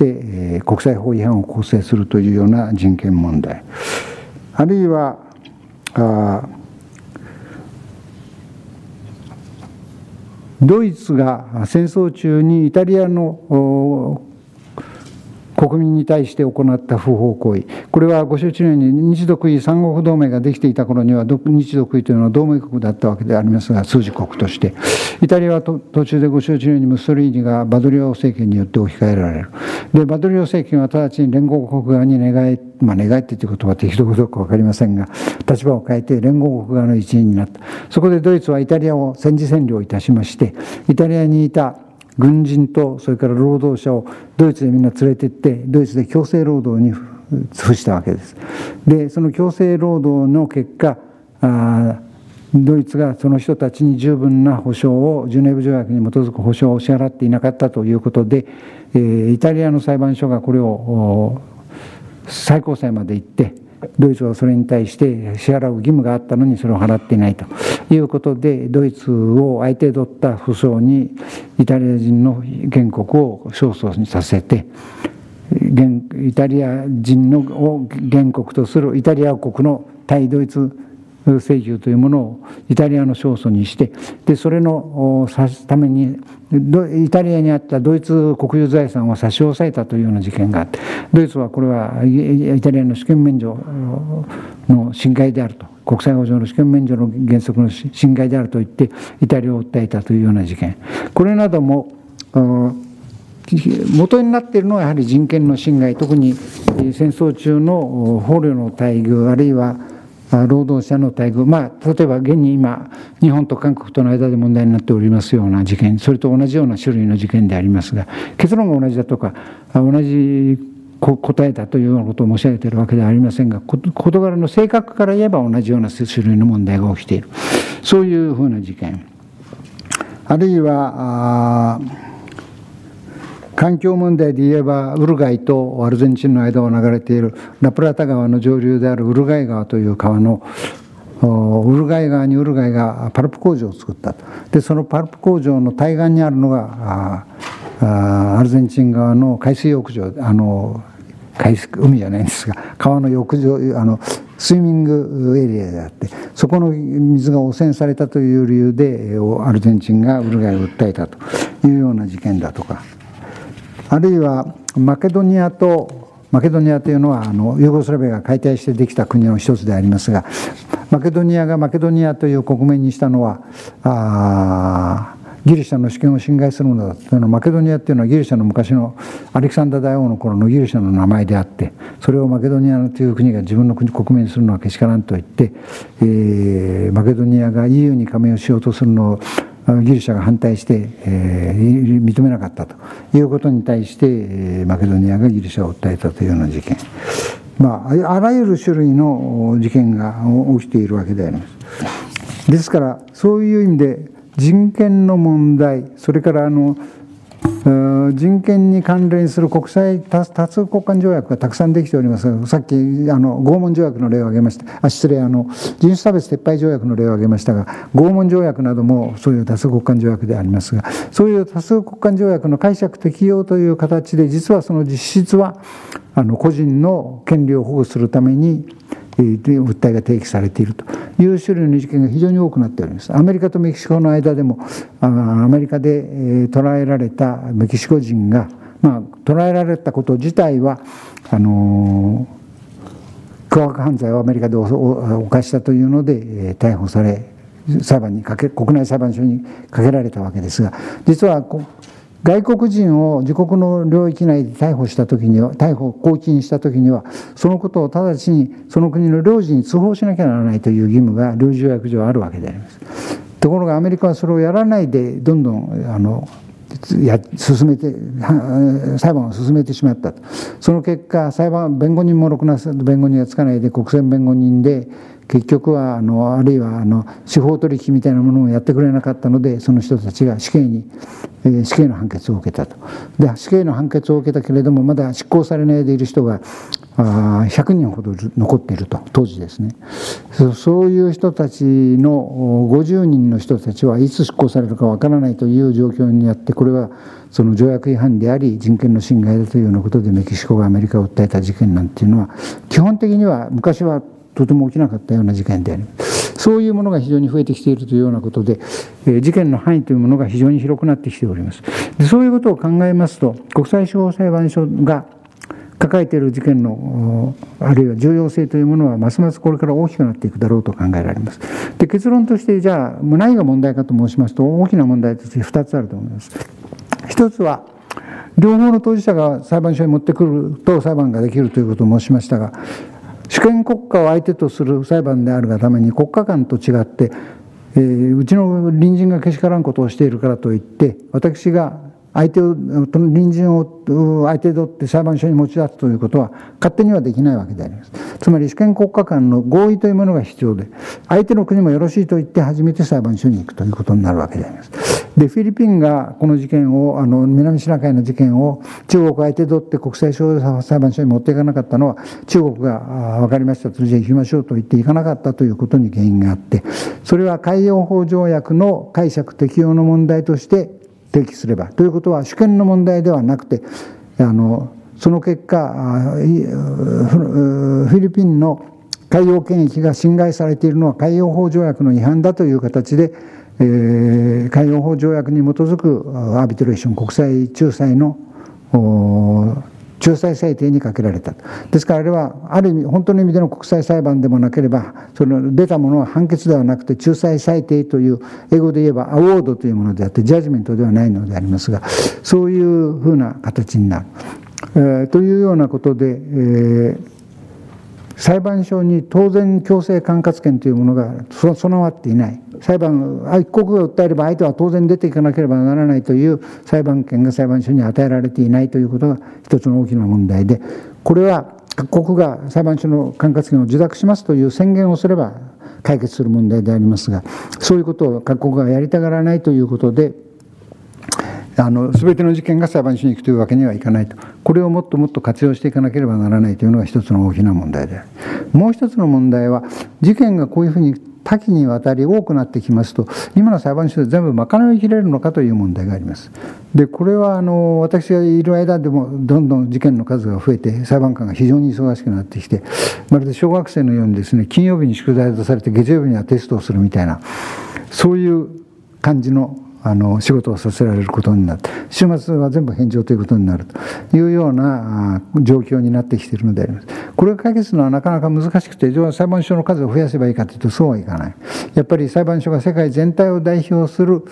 国際法違反を構成するというような人権問題、あるいはドイツが戦争中にイタリアの国民に対して行った不法行為、これはご承知のように日独伊三国同盟ができていた頃には日独伊というのは同盟国だったわけでありますが、枢軸国としてイタリアは途中でご承知のようにムッソリーニがバドリオ政権によって置き換えられる。でバドリオ政権は直ちに連合国側に願いってという言葉は適当かどうか分かりませんが、立場を変えて連合国側の一員になった。そこでドイツはイタリアを戦時占領いたしまして、イタリアにいた軍人とそれから労働者をドイツへみんな連れて行って、ドイツで強制労働に付したわけです。でその強制労働の結果、ドイツがその人たちに十分な保障を、ジュネーブ条約に基づく保障を支払っていなかったということで、イタリアの裁判所がこれを最高裁まで行って、ドイツはそれに対して支払う義務があったのにそれを払っていないということで、ドイツを相手取った訴訟にイタリア人の原告を勝訴にさせて、イタリア人を原告とするイタリア国の対ドイツ請求というものをイタリアの勝訴にして、でそれのためにイタリアにあったドイツ国有財産を差し押さえたというような事件があって、ドイツはこれはイタリアの主権免除の侵害であると、国際法上の主権免除の原則の侵害であると言ってイタリアを訴えたというような事件、これなども元になっているのはやはり人権の侵害、特に戦争中の捕虜の待遇、あるいは労働者の待遇、例えば現に今日本と韓国との間で問題になっておりますような事件、それと同じような種類の事件でありますが、結論が同じだとか同じ答えだというようなことを申し上げているわけではありませんが、事柄の性格から言えば同じような種類の問題が起きている、そういうふうな事件、あるいは環境問題で言えばウルガイとアルゼンチンの間を流れているラプラタ川の上流であるウルガイ川という川のウルガイ川にウルガイがパルプ工場を作ったと。でそのパルプ工場の対岸にあるのがアルゼンチン側の海水浴場、海じゃないんですが川の浴場、スイミングエリアであって、そこの水が汚染されたという理由でアルゼンチンがウルガイを訴えたというような事件だとか、あるいはマケドニアというのはユーゴスラビアが解体してできた国の一つでありますが、マケドニアがマケドニアという国名にしたのはギリシャの主権を侵害するものだというのは、マケドニアというのはギリシャの昔のアレキサンダー大王の頃のギリシャの名前であって、それをマケドニアという国が自分の国名にするのはけしからんと言って、マケドニアが EU に加盟をしようとするのをギリシャが反対して、認めなかったということに対して、マケドニアがギリシャを訴えたというような事件、あらゆる種類の事件が起きているわけであります。ですからそういう意味で人権の問題、それから人権に関連する国際多数国間条約がたくさんできておりますが、さっき拷問条約の例を挙げました、人種差別撤廃条約の例を挙げましたが、拷問条約などもそういう多数国間条約でありますが、そういう多数国間条約の解釈適用という形で、実はその実質は個人の権利を保護するために訴えが提起されているという種類の事件が非常に多くなっております。アメリカとメキシコの間でもアメリカで捕らえられたメキシコ人が、捕らえられたこと自体は凶悪犯罪をアメリカで犯したというので逮捕され、国内裁判所にかけられたわけですが、実は外国人を自国の領域内で逮捕拘禁したときには、そのことを直ちにその国の領事に通報しなきゃならないという義務が領事条約上あるわけであります。 ところがアメリカはそれをやらないでどんどん進めて裁判を進めてしまったと。その結果弁護人もろくな弁護人がつかないで国選弁護人で、結局はあるいは司法取引みたいなものをやってくれなかったので、その人たちが死刑の判決を受けたと。で死刑の判決を受けたけれども、まだ執行されないでいる人が100人ほど残っていると、当時ですね。そういう人たちの50人の人たちはいつ執行されるかわからないという状況にあって、これはその条約違反であり人権の侵害だというようなことでメキシコがアメリカを訴えた事件なんていうのは、基本的には昔はとても起きなかったような事件であり、そういうものが非常に増えてきているというようなことで、事件の範囲というものが非常に広くなってきております。でそういうことを考えますと、国際司法裁判所が抱えている事件のあるいは重要性というものはますますこれから大きくなっていくだろうと考えられます。で結論として、じゃあ何が問題かと申しますと、大きな問題として2つあると思います。一つは両方の当事者が裁判所に持ってくると裁判ができるということを申しましたが、主権国家を相手とする裁判であるがために、国家間と違って、うちの隣人がけしからんことをしているからといって、私が隣人を相手取って裁判所に持ち出すということは勝手にはできないわけであります。つまり主権国家間の合意というものが必要で、相手の国もよろしいと言って初めて裁判所に行くということになるわけであります。でフィリピンがこの事件を南シナ海の事件を中国相手取って国際司法裁判所に持っていかなかったのは、中国が分かりましたと、じゃあ行きましょうと言って行かなかったということに原因があって、それは海洋法条約の解釈適用の問題として提起すれば、ということは主権の問題ではなくて、その結果フィリピンの海洋権益が侵害されているのは海洋法条約の違反だという形で、海洋法条約に基づくアービトレーション、国際仲裁の仲裁裁定にかけられた。ですからあれはある意味本当の意味での国際裁判でもなければ、その出たものは判決ではなくて仲裁裁定という、英語で言えばアワードというものであってジャッジメントではないのでありますが、そういうふうな形になる、というようなことで、裁判所に当然強制管轄権というものが備わっていない。一国が訴えれば相手は当然出ていかなければならないという裁判権が裁判所に与えられていないということが一つの大きな問題で、これは各国が裁判所の管轄権を受諾しますという宣言をすれば解決する問題でありますが、そういうことを各国がやりたがらないということで、全ての事件が裁判所に行くというわけにはいかないと。これをもっともっと活用していかなければならないというのが一つの大きな問題である。もう一つの問題は、事件がこういうふうに多岐にわたり多くなってきますと、今の裁判所で全部賄いきれるのかという問題があります。でこれは私がいる間でもどんどん事件の数が増えて、裁判官が非常に忙しくなってきて、まるで小学生のようにですね、金曜日に宿題を出されて月曜日にはテストをするみたいな、そういう感じの仕事をさせられることになって、週末は全部返上ということになるというような状況になってきているのであります。これを解決するのはなかなか難しくて、裁判所の数を増やせばいいかというとそうはいかない。やっぱり裁判所が世界全体を代表する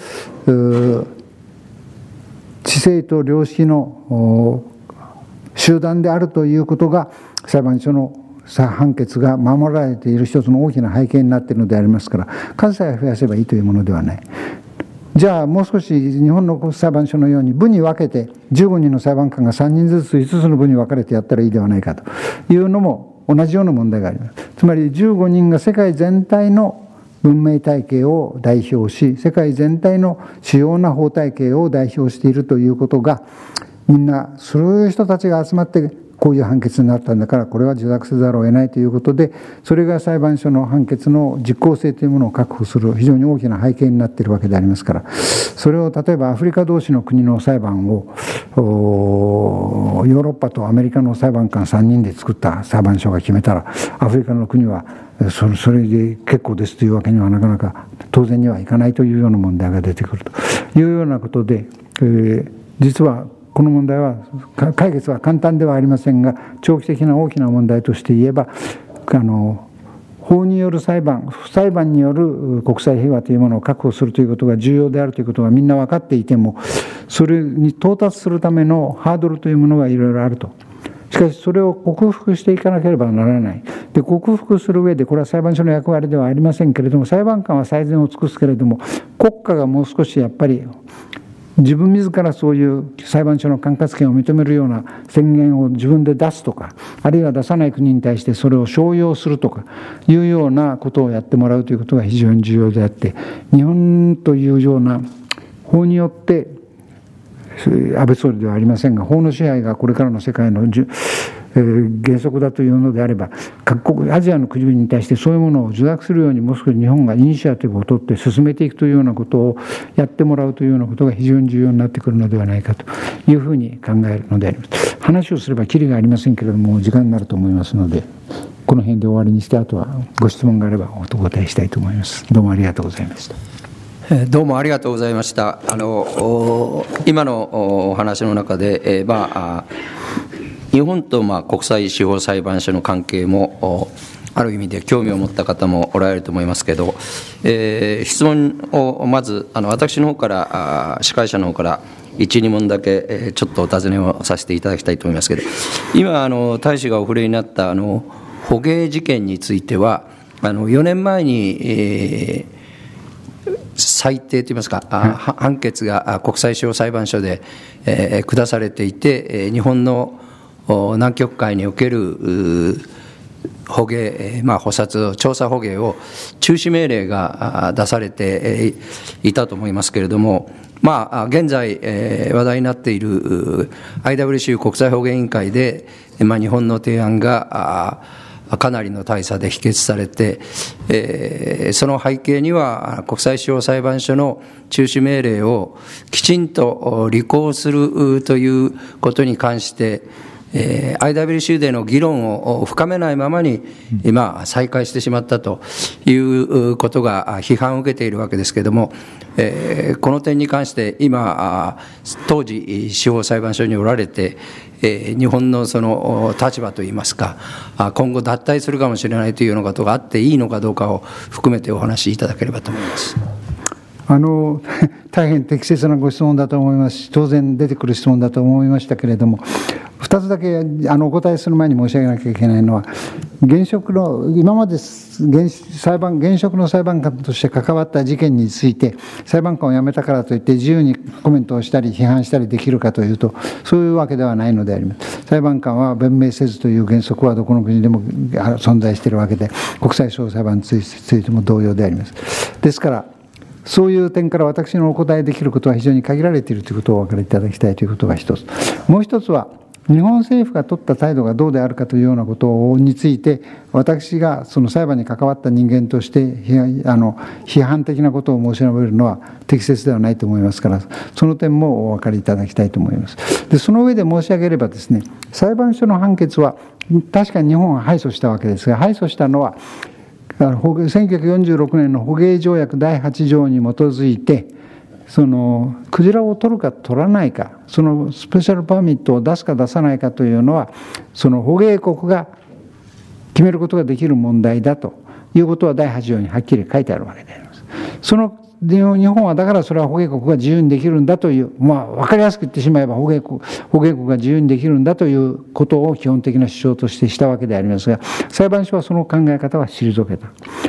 知性と良識の集団であるということが、裁判所の判決が守られている一つの大きな背景になっているのでありますから、数さえ増やせばいいというものではない。じゃあもう少し日本の裁判所のように部に分けて、15人の裁判官が3人ずつ5つの部に分かれてやったらいいではないかというのも同じような問題があります。つまり15人が世界全体の文明体系を代表し、世界全体の主要な法体系を代表しているということが、みんなそういう人たちが集まってこういう判決になったんだから、これは受諾せざるを得ないということで、それが裁判所の判決の実効性というものを確保する非常に大きな背景になっているわけでありますから、それを例えばアフリカ同士の国の裁判をヨーロッパとアメリカの裁判官3人で作った裁判所が決めたら、アフリカの国はそれで結構ですというわけにはなかなか当然にはいかないというような問題が出てくるというようなことで、実はこの問題は解決は簡単ではありませんが、長期的な大きな問題として言えば、法による裁判による国際平和というものを確保するということが重要であるということがみんな分かっていても、それに到達するためのハードルというものがいろいろあると。 しかしそれを克服していかなければならない。で、克服する上で、これは裁判所の役割ではありませんけれども、裁判官は最善を尽くすけれども、国家がもう少しやっぱり自分自らそういう裁判所の管轄権を認めるような宣言を自分で出すとか、あるいは出さない国に対してそれを商用するとかいうようなことをやってもらうということが非常に重要であって、日本というような法によって安倍総理ではありませんが、法の支配がこれからの世界の原則だというのであれば、各国アジアの国々に対してそういうものを受諾するように、もう少し日本がイニシアティブを取って進めていくというようなことをやってもらうというようなことが非常に重要になってくるのではないかというふうに考えるのであります。話をすればきりがありませんけれども、時間になると思いますので、この辺で終わりにして、あとはご質問があればお答えしたいと思います。どうもありがとうございました。 どうもありがとうございました。今のお話の中で、日本と国際司法裁判所の関係もある意味で興味を持った方もおられると思いますけど、質問をまず私の方から司会者の方から1、2問だけちょっとお尋ねをさせていただきたいと思いますけど、今大使がお触れになった捕鯨事件については4年前に、裁定といいますか、判決が国際司法裁判所で、下されていて、日本の南極海における捕鯨、捕殺、調査捕鯨を中止命令が出されていたと思いますけれども、現在話題になっている IWC 国際捕鯨委員会で、日本の提案がかなりの大差で否決されて、その背景には国際司法裁判所の中止命令をきちんと履行するということに関して、IWC での議論を深めないままに今再開してしまったということが批判を受けているわけですけれども、この点に関して今当時司法裁判所におられて、日本のその立場といいますか、今後脱退するかもしれないというようなことがあっていいのかどうかを含めてお話しいただければと思います。 大変適切なご質問だと思いますし、当然出てくる質問だと思いましたけれども、2つだけお答えする前に申し上げなきゃいけないのは、現職の今まで現職の裁判官として関わった事件について、裁判官を辞めたからといって自由にコメントをしたり批判したりできるかというと、そういうわけではないのであります。裁判官は弁明せずという原則はどこの国でも存在しているわけで、国際司法裁判についても同様であります。ですからそういう点から私のお答えできることは非常に限られているということをお分かりいただきたいということが一つ。もう一つは、日本政府が取った態度がどうであるかというようなことについて、私がその裁判に関わった人間として批判的なことを申し述べるのは適切ではないと思いますから、その点もお分かりいただきたいと思います。で、その上で申し上げればですね、裁判所の判決は確かに日本は敗訴したわけですが、敗訴したのは1946年の捕鯨条約第8条に基づいて、クジラを取るか取らないか、そのスペシャルパーミットを出すか出さないかというのは、その捕鯨国が決めることができる問題だということは第8条にはっきり書いてあるわけであります。日本はだからそれは捕鯨国が自由にできるんだという、分かりやすく言ってしまえば捕鯨国が自由にできるんだということを基本的な主張としてしたわけでありますが、裁判所はその考え方は退けた。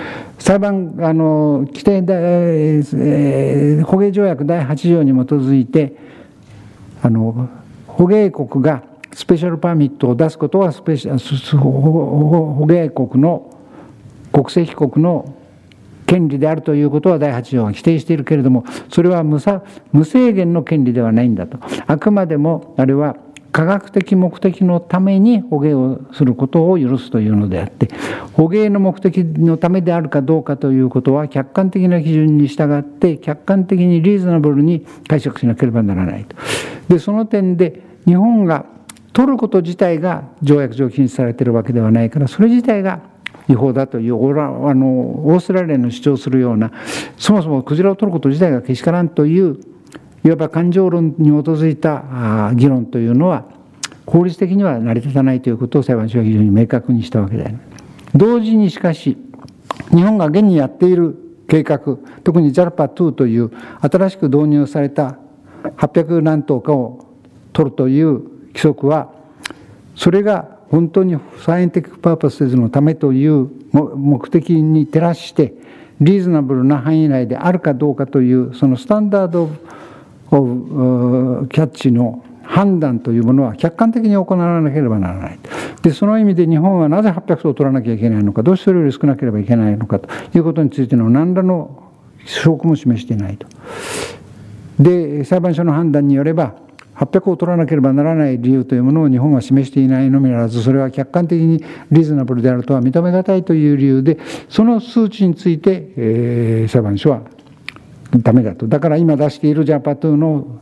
規定捕鯨条約第8条に基づいて、捕鯨国がスペシャルパーミットを出すことは捕鯨国の国籍国の権利であるということは第8条は規定しているけれども、それは無制限の権利ではないんだと。あくまでもあれは科学的目的のために捕鯨をすることを許すというのであって、捕鯨の目的のためであるかどうかということは客観的な基準に従って客観的にリーズナブルに解釈しなければならないと。で、その点で日本が取ること自体が条約上禁止されているわけではないから、それ自体が違法だというオーストラリアの主張するような、そもそもクジラを取ること自体がけしからんといういわば感情論に基づいた議論というのは法律的には成り立たないということを裁判所は非常に明確にしたわけであります。同時にしかし日本が現にやっている計画、特に JALPA2 という新しく導入された800何頭かを取るという規則はそれが本当にサイエンティックパーパスのためという目的に照らしてリーズナブルな範囲内であるかどうかというそのスタンダード・オブ・キャッチの判断というものは客観的に行わなければならない。でその意味で日本はなぜ800頭取らなきゃいけないのか、どうしてそれより少なければいけないのかということについての何らの証拠も示していないと。で裁判所の判断によれば800を取らなければならない理由というものを日本は示していないのみならず、それは客観的にリーズナブルであるとは認めがたいという理由で、その数値について、裁判所はダメだと。だから今出しているジャパトゥの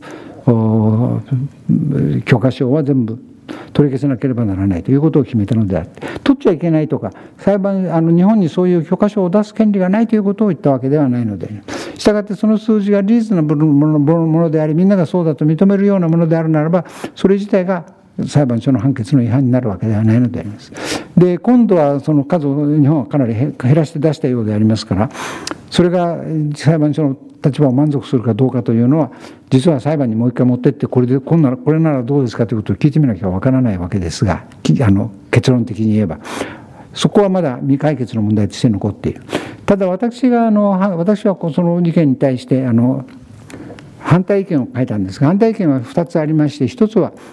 許可証は全部取り消さなければならないということを決めたのであって、取っちゃいけないとか日本にそういう許可証を出す権利がないということを言ったわけではないので、したがってその数字がリーズナブルなものであり、みんながそうだと認めるようなものであるならば、それ自体が裁判所の判決の違反になるわけではないのであります。で今度はその数を日本はかなり減らして出したようでありますから、それが裁判所の立場を満足するかどうかというのは、実は裁判にもう一回持ってって、これならどうですかということを聞いてみなきゃわからないわけですが、結論的に言えばそこはまだ未解決の問題として残っている。ただ私はその事件に対して反対意見を書いたんですが、反対意見は2つありまして、一つは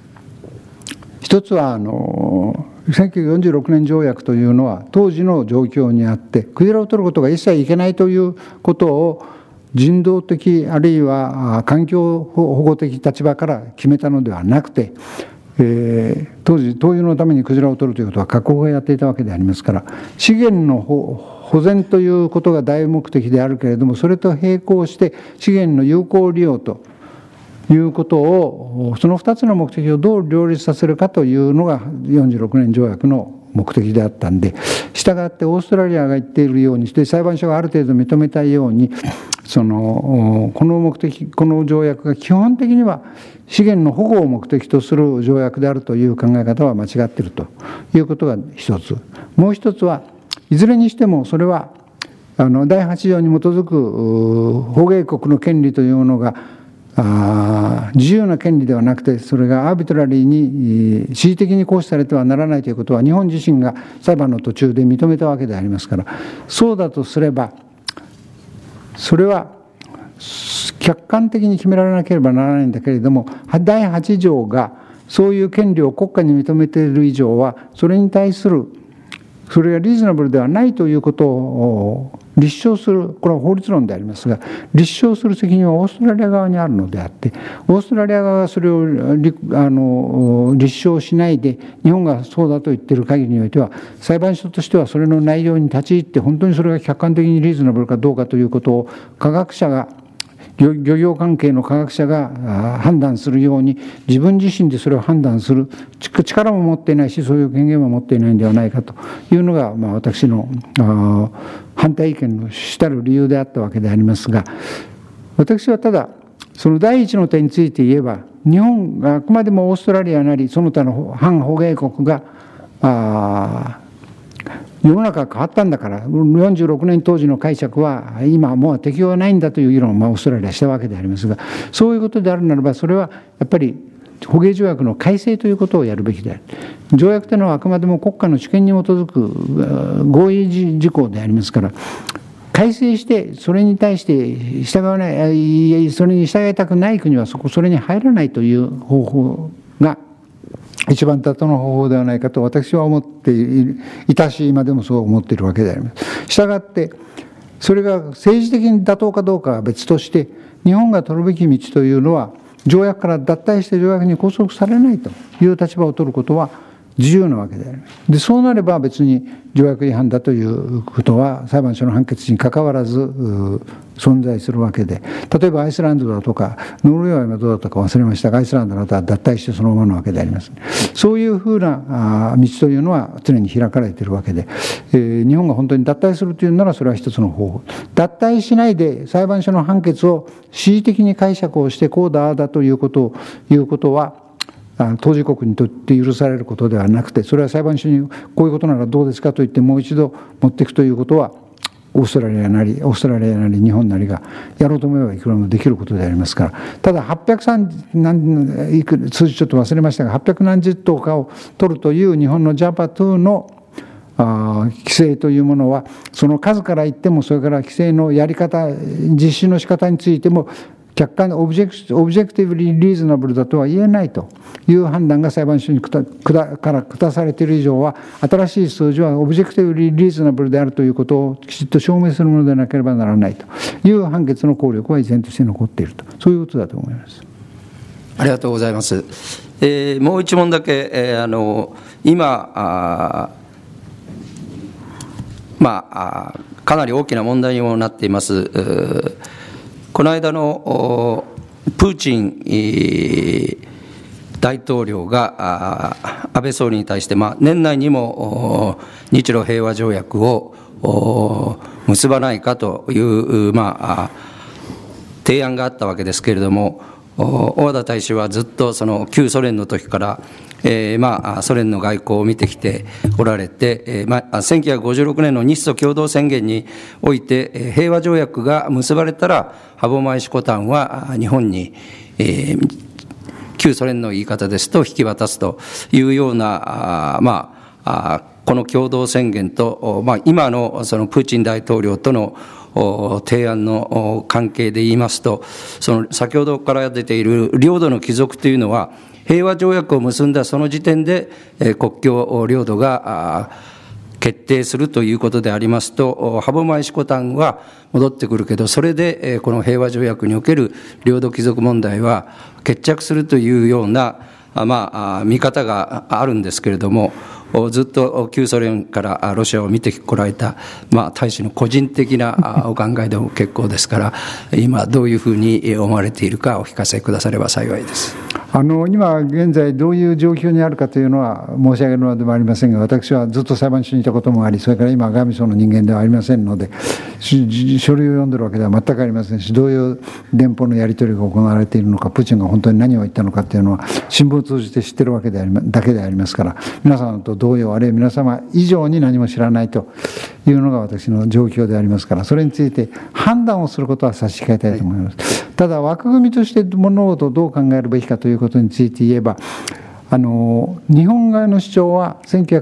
1946年条約というのは当時の状況にあって、クジラを取ることが一切いけないということを人道的あるいは環境保護的立場から決めたのではなくて、当時灯油のためにクジラを取るということは各国がやっていたわけでありますから、資源の保全ということが大目的であるけれども、それと並行して資源の有効利用ということを、その2つの目的をどう両立させるかというのが46年条約の目的であったんで、したがってオーストラリアが言っているようにして、裁判所がある程度認めたように、この条約が基本的には資源の保護を目的とする条約であるという考え方は間違っているということが一つ。もう一つはいずれにしてもそれは第8条に基づく捕鯨国の権利というものが自由な権利ではなくて、それがアービトラリーに恣意的に行使されてはならないということは日本自身が裁判の途中で認めたわけでありますから、そうだとすればそれは客観的に決められなければならないんだけれども、第8条がそういう権利を国家に認めている以上は、それに対するそれがリーズナブルではないということを立証する、これは法律論でありますが、立証する責任はオーストラリア側にあるのであって、オーストラリア側がそれを立証しないで日本がそうだと言っている限りにおいては、裁判所としてはそれの内容に立ち入って本当にそれが客観的にリーズナブルかどうかということを科学者が漁業関係の科学者が判断するように、自分自身でそれを判断する力も持っていないし、そういう権限も持っていないんではないかというのが、私の反対意見の主たる理由であったわけでありますが、私はただその第一の点について言えば、日本があくまでもオーストラリアなりその他の反捕鯨国が世の中が変わったんだから、46年当時の解釈は今もう適用はないんだという議論をオーストラリアはしたわけでありますが、そういうことであるならば、それはやっぱり捕鯨条約の改正ということをやるべきである。条約というのはあくまでも国家の主権に基づく合意事項でありますから、改正してそれに対して従わない、それに従いたくない国はそれに入らないという方法が一番妥当な方法ではないかと私は思っていたし、今でもそう思っているわけであります。したがってそれが政治的に妥当かどうかは別として、日本が取るべき道というのは、条約から脱退して条約に拘束されないという立場を取ることは自由なわけであります。でそうなれば別に条約違反だということは裁判所の判決にかかわらず存在するわけで、例えばアイスランドだとかノルウェーは今どうだったか忘れましたが、アイスランドなどは脱退してそのままなわけであります。そういうふうな道というのは常に開かれているわけで、日本が本当に脱退するというならそれは一つの方法。脱退しないで裁判所の判決を恣意的に解釈をしてこうだああだということは当事国にとって許されることではなくて、それは裁判所にこういうことならどうですかと言ってもう一度持っていくということは、 オーストラリアなり日本なりがやろうと思えばいくらでもできることでありますから、ただ数字ちょっと忘れましたが、800何十頭かを取るという日本のジャパ2の規制というものは、その数から言っても、それから規制のやり方、実施の仕方についても客観オブジェクティブリリーズナブルだとは言えないという判断が裁判所にから下されている以上は、新しい数字はオブジェクティブリリーズナブルであるということをきちっと証明するものでなければならないという判決の効力は依然として残っていると、そういうことだと思います。 ありがとうございます。もう一問だけ、今かなり大きな問題にもなっています、この間のプーチン大統領が安倍総理に対して、年内にも日露平和条約を結ばないかという、提案があったわけですけれども、小和田大使はずっとその旧ソ連の時から、ソ連の外交を見てきておられて、1956年の日ソ共同宣言において、平和条約が結ばれたら歯舞コタンは日本に、旧ソ連の言い方ですと引き渡すというような、この共同宣言と、今のそのプーチン大統領との提案の関係で言いますと、その先ほどから出ている領土の帰属というのは、平和条約を結んだその時点で国境領土が決定するということでありますと、歯舞コタンは戻ってくるけど、それでこの平和条約における領土帰属問題は決着するというような見方があるんですけれども、ずっと旧ソ連からロシアを見てこられた、大使の個人的なお考えでも結構ですから、今どういうふうに思われているかお聞かせくだされば幸いです。 今現在どういう状況にあるかというのは申し上げるのでもありませんが、私はずっと裁判所にいたこともあり、それから今外務省の人間ではありませんので、書類を読んでるわけでは全くありませんし、どういう電報のやり取りが行われているのか、プーチンが本当に何を言ったのかというのは新聞を通じて知ってるわけだけでありますから、皆さんと同様、あるいは皆様以上に何も知らないというのが私の状況でありますから、それについて判断をすることは差し控えたいと思います。ただ枠組みとして物事をどう考えるべきかということについて言えば、日本側の主張は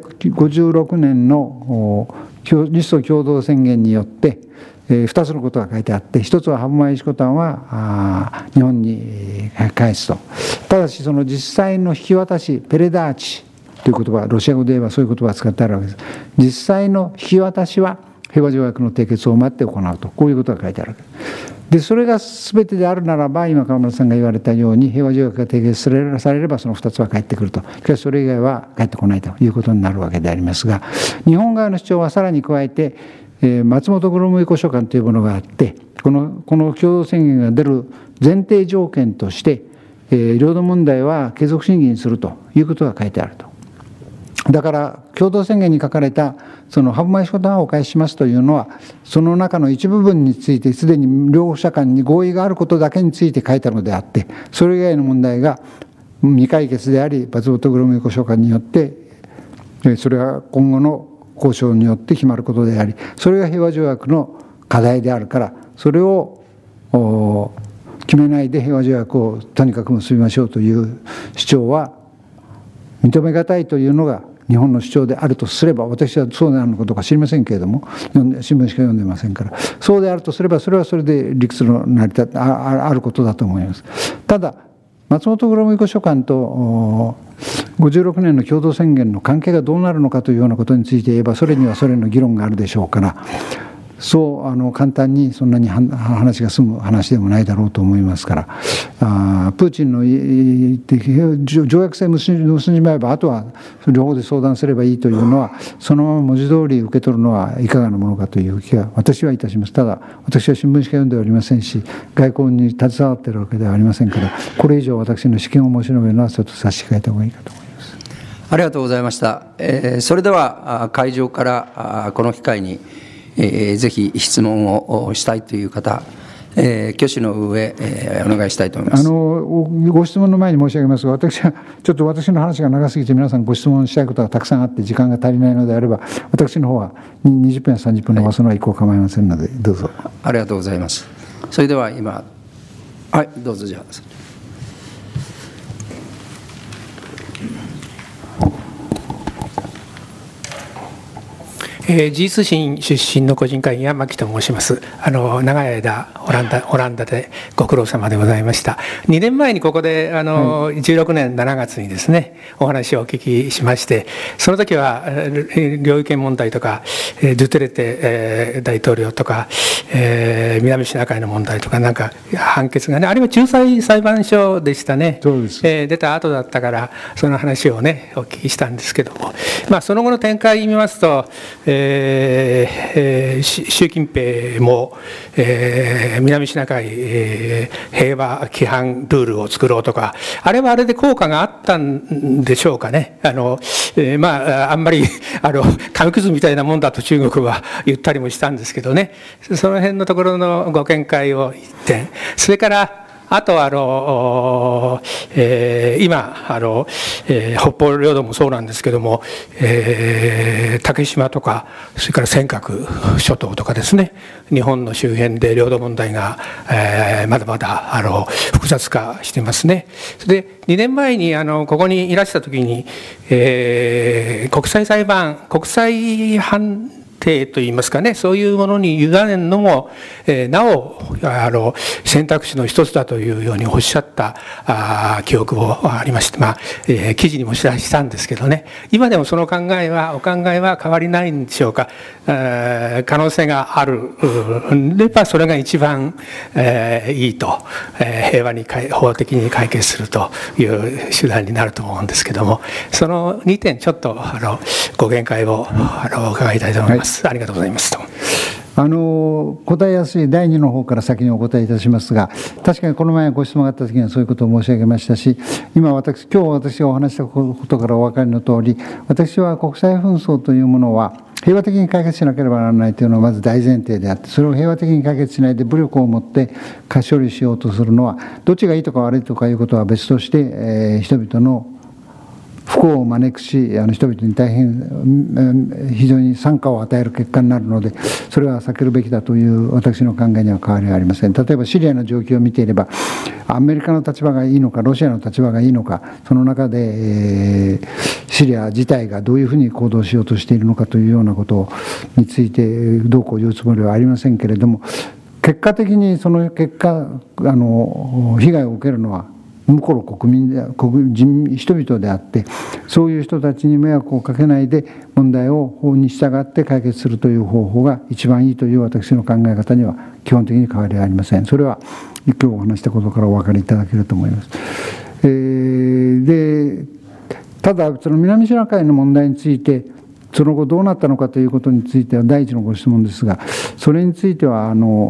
1956年の日ソ共同宣言によって2つのことが書いてあって、1つは歯舞コタンは日本に返すと。ただしその実際の引き渡し、ペレダーチという言葉、ロシア語で言えばそういう言葉が使ってあるわけです。実際の引き渡しは平和条約の締結を待って行うと、こういうことが書いてあるわけです。でそれが全てであるならば、今川村さんが言われたように平和条約が締結されればその2つは返ってくると、しかしそれ以外は返ってこないということになるわけでありますが、日本側の主張はさらに加えて、松本グロム以降書簡というものがあって、この共同宣言が出る前提条件として、領土問題は継続審議にするということが書いてあると。だから共同宣言に書かれたその歯舞コタンをお返ししますというのは、その中の一部分についてすでに両者間に合意があることだけについて書いたのであって、それ以外の問題が未解決であり、松本グロム以降書簡によってそれは今後の交渉によって決まることであり、それが平和条約の課題であるから、それを決めないで平和条約をとにかく結びましょうという主張は認めがたいというのが日本の主張であるとすれば、私はそうであるのかどうか知りませんけれども、新聞しか読んでませんから、そうであるとすればそれはそれで理屈の成り立ってあることだと思います。ただ松本グロム以降書簡と56年の共同宣言の関係がどうなるのかというようなことについて言えば、それにはそれの議論があるでしょうから、そう簡単にそんなに話が済む話でもないだろうと思いますから、プーチンの言って条約性結んじまえばあとは両方で相談すればいいというのは、そのまま文字通り受け取るのはいかがなものかという気が私はいたします。ただ私は新聞しか読んでおりませんし、外交に携わっているわけではありませんから、これ以上私の私見を申し述べるのはちょっと差し控えた方がいいかと思います。 ありがとうございました。それでは会場からこの機会にぜひ質問をしたいという方、 挙手の上、お願いしたいと思います。 ご質問の前に申し上げますが、私はちょっと私の話が長すぎて、皆さんご質問したいことがたくさんあって、時間が足りないのであれば、私の方は20分や30分伸ばすのは一向構いませんので、どうぞ。 ありがとうございます。それでは今、はい、どうぞ。じゃあ G 通信出身の個人会議は牧と申します。長い間オランダでご苦労様でございました。2年前にここで16年7月にですね、お話をお聞きしまして、その時は領有権問題とかドゥテルテ大統領とか南シナ海の問題とか、なんか判決がね、あれは仲裁裁判所でしたね。 そうです。 出た後だったからその話をねお聞きしたんですけども、その後の展開を見ますと、習近平も、南シナ海、平和規範ルールを作ろうとか、あれはあれで効果があったんでしょうかね。あんまり紙くずみたいなもんだと中国は言ったりもしたんですけどね、その辺のところのご見解を一点、それからあと今北方領土もそうなんですけども、竹島とか、それから尖閣諸島とかですね、日本の周辺で領土問題が、まだまだ複雑化していますね。で2年前にここにいらした時に、国際判定といいますかね、そういうものに委ねるのも、なお選択肢の一つだというようにおっしゃった記憶もありまして、記事にもしたんですけどね、今でもそのお考えは変わりないんでしょうか。可能性があるで、それが一番、いいと、平和に法的に解決するという手段になると思うんですけども、その2点ちょっとご見解を伺いたいと思います。ありがとうございます。 答えやすい第2の方から先にお答えいたしますが、確かにこの前ご質問があった時にはそういうことを申し上げましたし、今日私がお話したことからお分かりの通り、私は国際紛争というものは平和的に解決しなければならないというのはまず大前提であって、それを平和的に解決しないで武力を持って処理しようとするのは、どっちがいいとか悪いとかいうことは別として、人々の不幸を招くし、人々に大変非常に惨禍を与える結果になるので、それは避けるべきだという私の考えには変わりはありません。例えばシリアの状況を見ていれば、アメリカの立場がいいのかロシアの立場がいいのか、その中で、シリア自体がどういうふうに行動しようとしているのかというようなことについてどうこう言うつもりはありませんけれども、結果的にその結果被害を受けるのは向こうの人々であって、そういう人たちに迷惑をかけないで問題を法に従って解決するという方法が一番いいという私の考え方には基本的に変わりはありません。それは今日お話したことからお分かりいただけると思います。ただその南シナ海の問題についてその後どうなったのかということについては第一のご質問ですが、それについては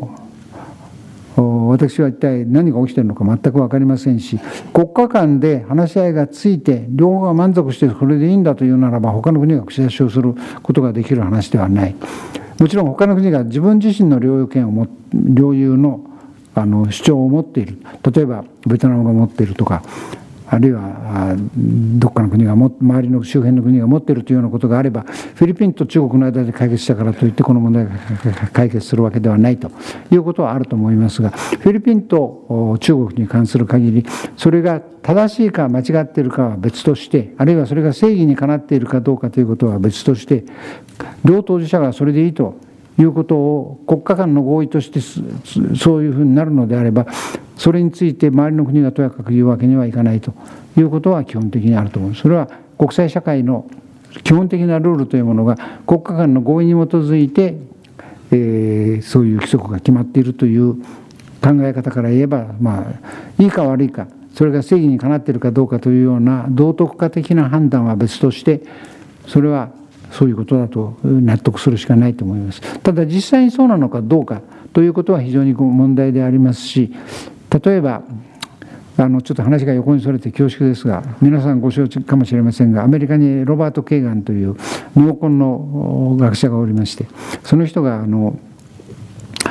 私は一体何が起きているのか全く分かりませんし、国家間で話し合いがついて両方が満足してそれでいいんだというならば、他の国が口出しをすることができる話ではない。もちろん他の国が自分自身の領有の主張を持っている、例えばベトナムが持っているとか、あるいはどっかの国が周りの周辺の国が持っているというようなことがあれば、フィリピンと中国の間で解決したからといってこの問題が解決するわけではないということはあると思いますが、フィリピンと中国に関する限り、それが正しいか間違っているかは別として、あるいはそれが正義にかなっているかどうかということは別として、両当事者がそれでいいということを国家間の合意としてそういうふうになるのであれば、それについて周りの国がとやかく言うわけにはいかないということは基本的にあると思います。それは国際社会の基本的なルールというものが国家間の合意に基づいて、そういう規則が決まっているという考え方から言えば、いいか悪いか、それが正義にかなっているかどうかというような道徳化的な判断は別として、それはそういうことだと納得するしかないと思います。ただ実際にそうなのかどうかということは非常に問題でありますし、例えばちょっと話が横にそれて恐縮ですが、皆さんご承知かもしれませんが、アメリカにロバート・ケーガンという脳根の学者がおりまして、その人が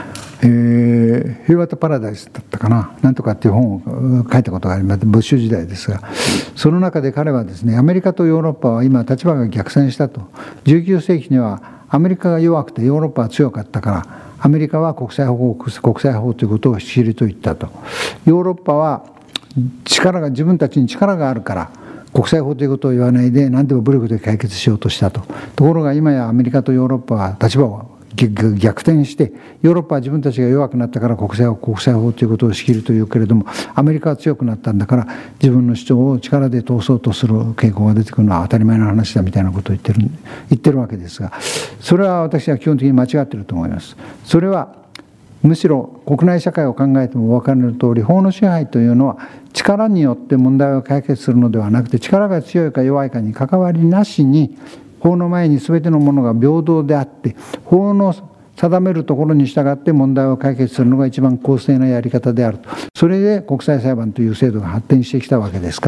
平和とパラダイスだったかな、なんとかっていう本を書いたことがあります、ブッシュ時代ですが、その中で彼はですね、アメリカとヨーロッパは今立場が逆転したと。19世紀にはアメリカが弱くてヨーロッパは強かったから、アメリカは国際法ということを知ると言ったと。ヨーロッパは自分たちに力があるから国際法ということを言わないで何でも武力で解決しようとしたと。ところが今やアメリカとヨーロッパは立場を逆転して、ヨーロッパは自分たちが弱くなったから国際法ということを仕切るというけれども、アメリカは強くなったんだから自分の主張を力で通そうとする傾向が出てくるのは当たり前の話だみたいなことを言ってるわけですが、それは私は基本的に間違っていると思います。それはむしろ国内社会を考えても分かる通り、法の支配というのは力によって問題を解決するのではなくて、力が強いか弱いかに関わりなしに、法の前に全てのものが平等であって、法の定めるところに従って問題を解決するのが一番公正なやり方であると。それで国際裁判という制度が発展してきたわけですから、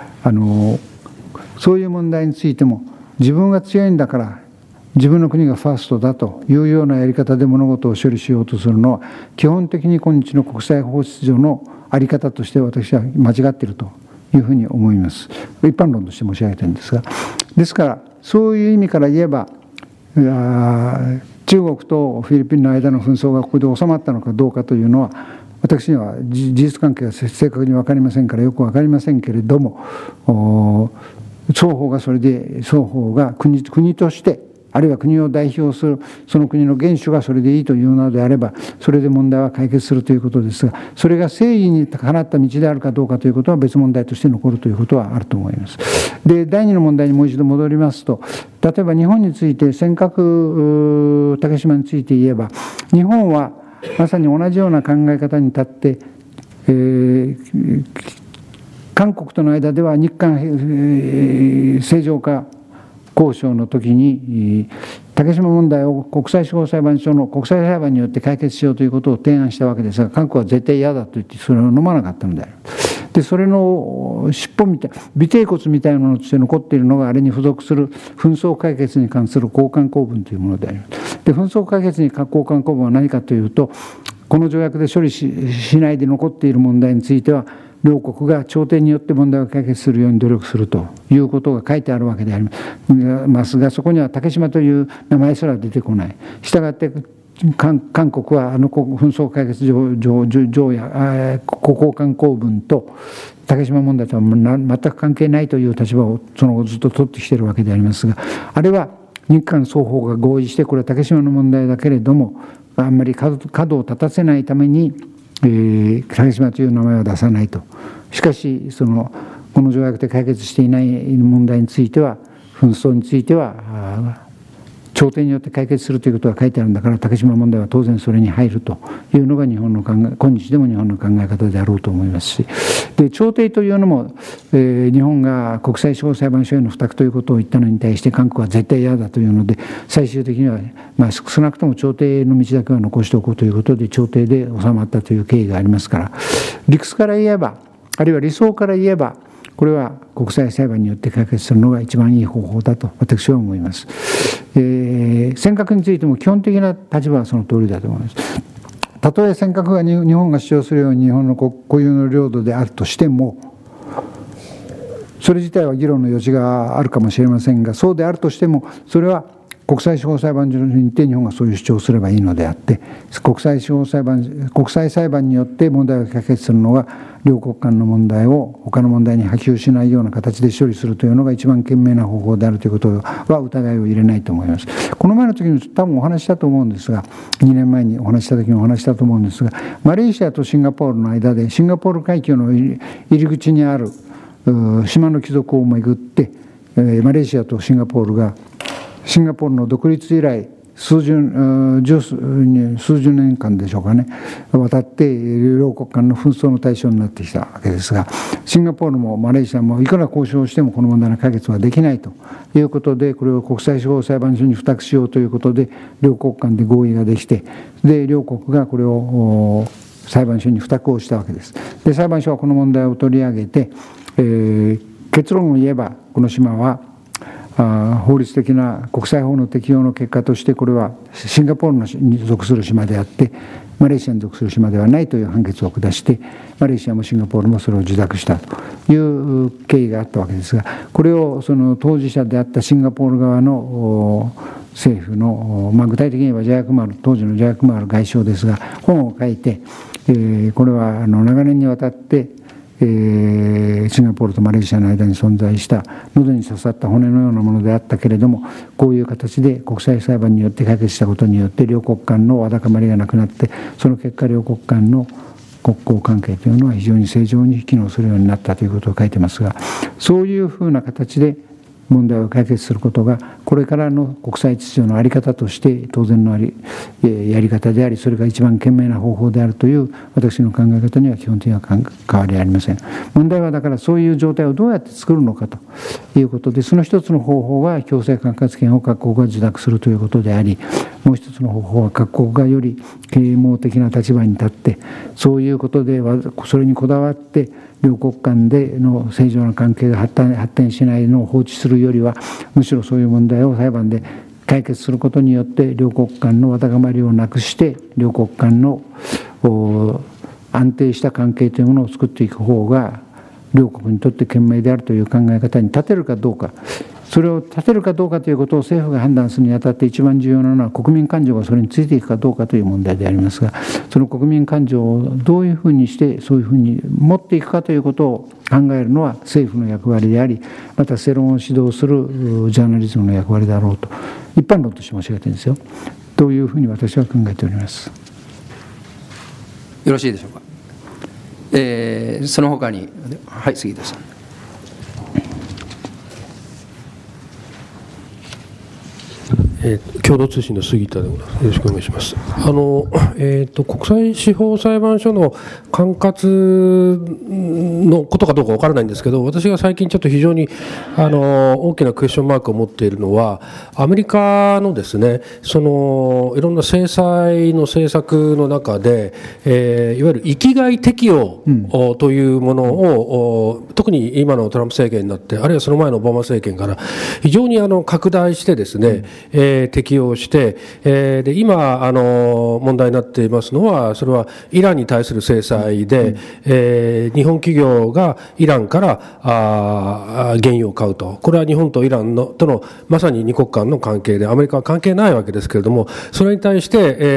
そういう問題についても自分が強いんだから自分の国がファーストだというようなやり方で物事を処理しようとするのは、基本的に今日の国際法秩序の在り方として私は間違っているというふうに思います。一般論として申し上げているんですが、ですからそういう意味から言えば、中国とフィリピンの間の紛争がここで収まったのかどうかというのは、私には事実関係が正確に分かりませんからよく分かりませんけれども、双方が国として、あるいは国を代表するその国の元首がそれでいいというのであれば、それで問題は解決するということですが、それが正義にかなった道であるかどうかということは別問題として残るということはあると思います。で、第二の問題にもう一度戻りますと、例えば日本について、尖閣竹島について言えば、日本はまさに同じような考え方に立って、韓国との間では日韓正常化交渉の時に竹島問題を国際司法裁判所の国際裁判によって解決しようということを提案したわけですが、韓国は絶対嫌だと言ってそれを飲まなかったのである。でそれの尻尾みたい、尾てい骨みたいなものとして残っているのが、あれに付属する紛争解決に関する交換公文というものであります。で紛争解決に交換公文は何かというと、この条約で処理 しないで残っている問題については両国が調停によって問題を解決するように努力するということが書いてあるわけでありますが、そこには竹島という名前すら出てこない。したがって韓国は紛争解決条約交換公文と竹島問題とは全く関係ないという立場をその後ずっと取ってきているわけでありますが、あれは日韓双方が合意して、これは竹島の問題だけれどもあんまり角を立たせないために竹島という名前は出さないと。しかしこの条約で解決していない問題については、紛争については調停によって解決するということが書いてあるんだから、竹島問題は当然それに入るというのが日本の今日でも日本の考え方であろうと思いますし、で調停というのも、日本が国際司法裁判所への付託ということを言ったのに対して韓国は絶対嫌だというので、最終的には、少なくとも調停の道だけは残しておこうということで調停で収まったという経緯がありますから、理屈から言えば、あるいは理想から言えば、これは国際裁判によって解決するのが一番いい方法だと私は思います。尖閣についても基本的な立場はその通りだと思います。たとえ尖閣が日本が主張するように日本の固有の領土であるとしても、それ自体は議論の余地があるかもしれませんが、そうであるとしてもそれは国際司法裁判所に行って日本がそういう主張をすればいいのであって、国際裁判によって問題を解決するのが両国間の問題を他の問題に波及しないような形で処理するというのが一番賢明な方法であるということは疑いを入れないと思います。この前の時に多分お話したと思うんですが、2年前にお話した時にお話したと思うんですが、マレーシアとシンガポールの間でシンガポール海峡の入り口にある島の帰属をめぐって、マレーシアとシンガポールがシンガポールの独立以来数十年間でしょうかね、渡って両国間の紛争の対象になってきたわけですが、シンガポールもマレーシアもいくら交渉してもこの問題の解決はできないということで、これを国際司法裁判所に付託しようということで両国間で合意ができて、で両国がこれを裁判所に付託をしたわけです。で裁判所はこの問題を取り上げて、結論を言えばこの島は法律的な国際法の適用の結果として、これはシンガポールに属する島であって、マレーシアに属する島ではないという判決を下して、マレーシアもシンガポールもそれを受諾したという経緯があったわけですが、これをその当事者であったシンガポール側の政府の、具体的に言えば当時のジャヤクマール外相ですが、本を書いて、これは長年にわたってシンガポールとマレーシアの間に存在した喉に刺さった骨のようなものであったけれども、こういう形で国際裁判によって解決したことによって両国間のわだかまりがなくなって、その結果両国間の国交関係というのは非常に正常に機能するようになったということを書いてますが、そういうふうな形で問題を解決することがこれからの国際秩序の在り方として当然のやり方であり、それが一番賢明な方法であるという私の考え方には基本的には変わりありません。問題はだからそういう状態をどうやって作るのかということで、その一つの方法は強制管轄権を各国が受諾するということであり、もう一つの方法は各国がより啓蒙的な立場に立って、そういうことでそれにこだわって両国間での正常な関係が発展しないのを放置するよりは、むしろそういう問題を裁判で解決することによって両国間のわだかまりをなくして、両国間の安定した関係というものを作っていく方が両国にとって賢明であるという考え方に立てるかどうか、それを立てるかどうかということを政府が判断するにあたって一番重要なのは国民感情がそれについていくかどうかという問題でありますが、その国民感情をどういうふうにしてそういうふうに持っていくかということを考えるのは政府の役割であり、また世論を指導するジャーナリズムの役割だろうと、一般論として申し上げてるんですよ、というふうに私は考えております。 よろしいでしょうか。その他に、はい、杉田さん。 共同通信の杉田でございます。よろしくお願いします。国際司法裁判所の管轄のことかどうかわからないんですけど、私が最近ちょっと非常に大きなクエスチョンマークを持っているのは、アメリカのですね、いろんな制裁の政策の中で、いわゆる域外適用というものを、特に今のトランプ政権になって、あるいはその前のオバマ政権から非常に拡大してですね、適用して、で今問題になっていますのは、それはイランに対する制裁で、日本企業がイランから原油を買うと、これは日本とイランとのまさに二国間の関係で、アメリカは関係ないわけですけれども、それに対して、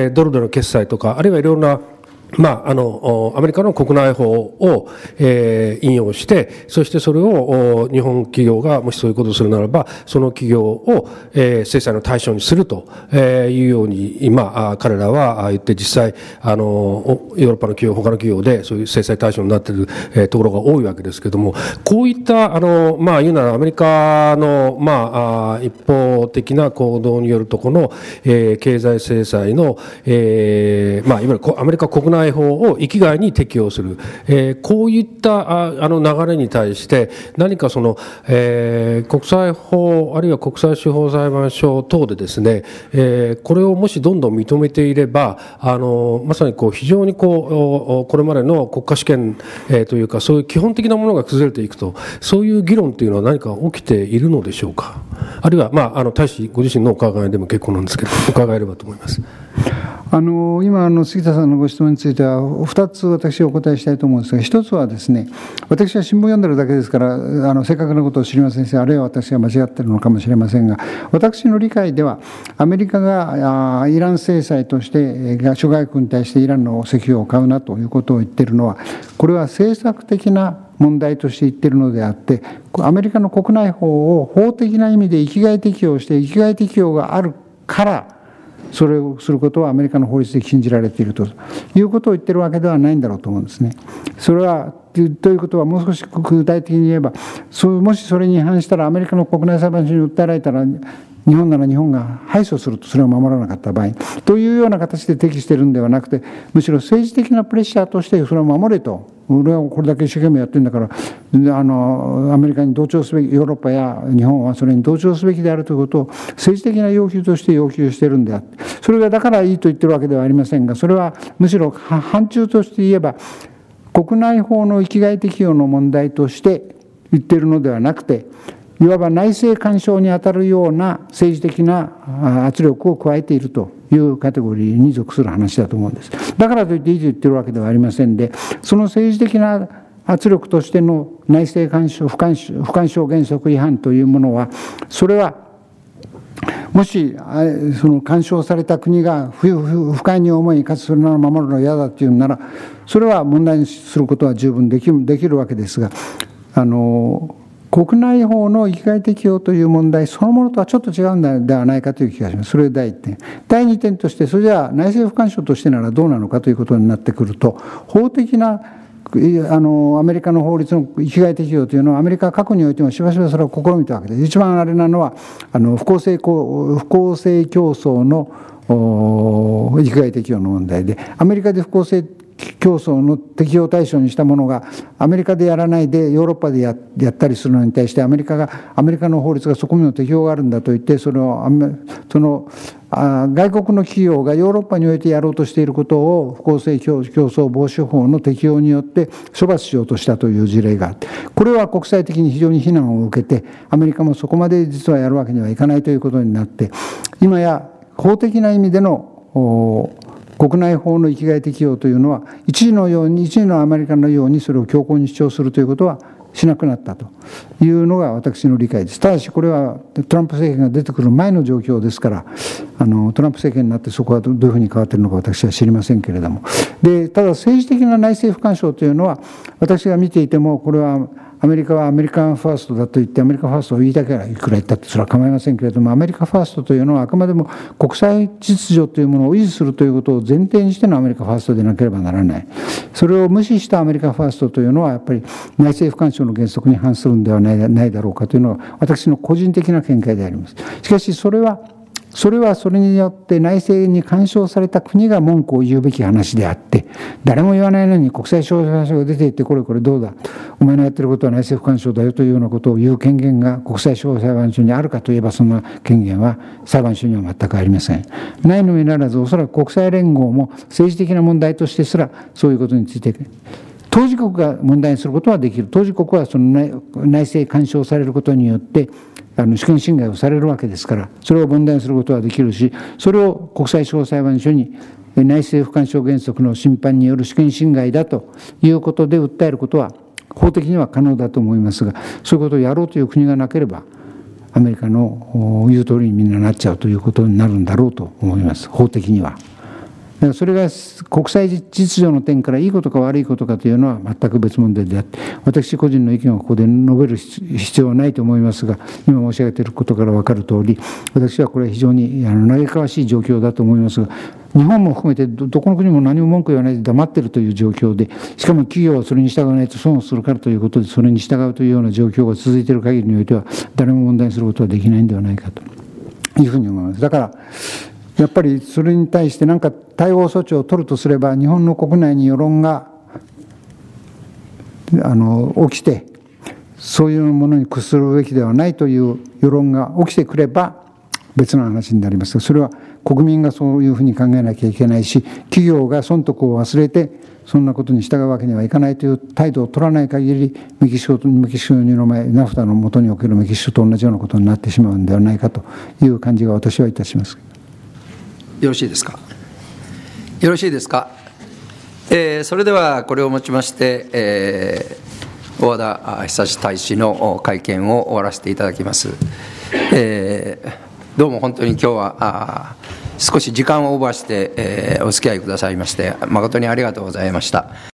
ドルでの決済とか、あるいはいろんなアメリカの国内法を、引用して、そしてそれを日本企業がもしそういうことをするならば、その企業を、制裁の対象にするというように、今、彼らは言って、実際、ヨーロッパの企業、他の企業でそういう制裁対象になっている、ところが多いわけですけれども、こういった、言うならアメリカの、一方的な行動によるとこの、経済制裁の、いわゆるアメリカ国内法を域外に適用する、こういった流れに対して何か国際法あるいは国際司法裁判所等でですね、これをもしどんどん認めていればまさに非常にこれまでの国家主権、というかそういう基本的なものが崩れていくと、そういう議論というのは何か起きているのでしょうか。あるいは大使ご自身のお考えでも結構なんですけど、伺えればと思います。 今杉田さんのご質問については2つ私お答えしたいと思うんですが、1つはですね、私は新聞読んでるだけですから正確なことを知りませんし、あるいは私が間違っているのかもしれませんが、私の理解ではアメリカがイラン制裁として諸外国に対してイランの石油を買うなということを言っているのは、これは政策的な問題として言っているのであって、アメリカの国内法を法的な意味で域外適用して、域外適用があるからそれをすることはアメリカの法律で禁じられているということを言っているわけではないんだろうと思うんですね。それはということは、もう少し具体的に言えば、もしそれに違反したらアメリカの国内裁判所に訴えられたら、日本なら日本が敗訴すると、それを守らなかった場合というような形で適しているのではなくて、むしろ政治的なプレッシャーとしてそれを守れと、俺はこれだけ一生懸命やってるんだからアメリカに同調すべき、ヨーロッパや日本はそれに同調すべきであるということを政治的な要求として要求しているんであって、それがだからいいと言ってるわけではありませんが、それはむしろ範疇として言えば国内法の域外適用の問題として言っているのではなくて、 いわば内政干渉に当たるような政治的な圧力を加えているというカテゴリーに属する話だと思うんです。だからといっていいと言ってるわけではありませんで、その政治的な圧力としての内政干渉、不干渉原則違反というものは、それはもしその干渉された国が不快に思い、かつそれなら守るのは嫌だというなら、それは問題にすることは十分できるわけですが、国内法の域外適用という問題そのものとはちょっと違うんではないかという気がします。それが第1点。第2点として、それじゃあ内政不干渉としてならどうなのかということになってくると、法的なアメリカの法律の域外適用というのはアメリカは過去においてもしばしばそれを試みたわけです。一番あれなのは不公正競争の域外適用の問題で、アメリカで不公正競争の適用対象にしたものがアメリカでやらないでヨーロッパでやったりするのに対してアメリカの法律がそこにも適用があるんだと言って、その外国の企業がヨーロッパにおいてやろうとしていることを不公正競争防止法の適用によって処罰しようとしたという事例があって、これは国際的に非常に非難を受けて、アメリカもそこまで実はやるわけにはいかないということになって、今や法的な意味での国内法の域外適用というのは一時のアメリカのようにそれを強硬に主張するということはしなくなったというのが私の理解です。ただしこれはトランプ政権が出てくる前の状況ですから、トランプ政権になってそこはどういうふうに変わっているのか私は知りませんけれども、でただ政治的な内政不干渉というのは私が見ていても、これはアメリカはアメリカンファーストだと言ってアメリカファーストを言いたければいくら言ったってそれは構いませんけれども、アメリカファーストというのはあくまでも国際秩序というものを維持するということを前提にしてのアメリカファーストでなければならない。それを無視したアメリカファーストというのはやっぱり内政不干渉の原則に反するのではないだろうかというのは私の個人的な見解であります。しかしそれはそれによって内政に干渉された国が文句を言うべき話であって、誰も言わないのに国際司法裁判所が出ていって、これどうだ、お前のやってることは内政不干渉だよというようなことを言う権限が国際司法裁判所にあるかといえば、そんな権限は裁判所には全くありません。ないのにならず、おそらく国際連合も政治的な問題としてすらそういうことについて当事国が問題にすることはできる。当事国はその内政干渉されることによって主権侵害をされるわけですから、それを問題にすることはできるし、それを国際司法裁判所に内政不干渉原則の侵犯による主権侵害だということで訴えることは法的には可能だと思いますが、そういうことをやろうという国がなければアメリカの言う通りにみんななっちゃうということになるんだろうと思います。法的には。だからそれが国際秩序の点からいいことか悪いことかというのは全く別問題であって、私個人の意見をここで述べる必要はないと思いますが、今申し上げていることから分かる通り、私はこれは非常に嘆かわしい状況だと思いますが、日本も含めてどこの国も何も文句言わないで黙っているという状況で、しかも企業はそれに従わないと損をするからということでそれに従うというような状況が続いている限りにおいては、誰も問題にすることはできないんではないかというふうに思います。だからやっぱりそれに対して何か対応措置を取るとすれば、日本の国内に世論が起きて、そういうものに屈するべきではないという世論が起きてくれば別の話になりますが、それは国民がそういうふうに考えなきゃいけないし、企業が損得を忘れてそんなことに従うわけにはいかないという態度を取らない限り、メキシコの前ナフタの元におけるメキシコと同じようなことになってしまうのではないかという感じが私はいたします。 よろしいですか。よろしいですか。それではこれをもちまして、大和田久志大使の会見を終わらせていただきます。どうも本当に今日は少し時間をオーバーして、お付き合いくださいまして誠にありがとうございました。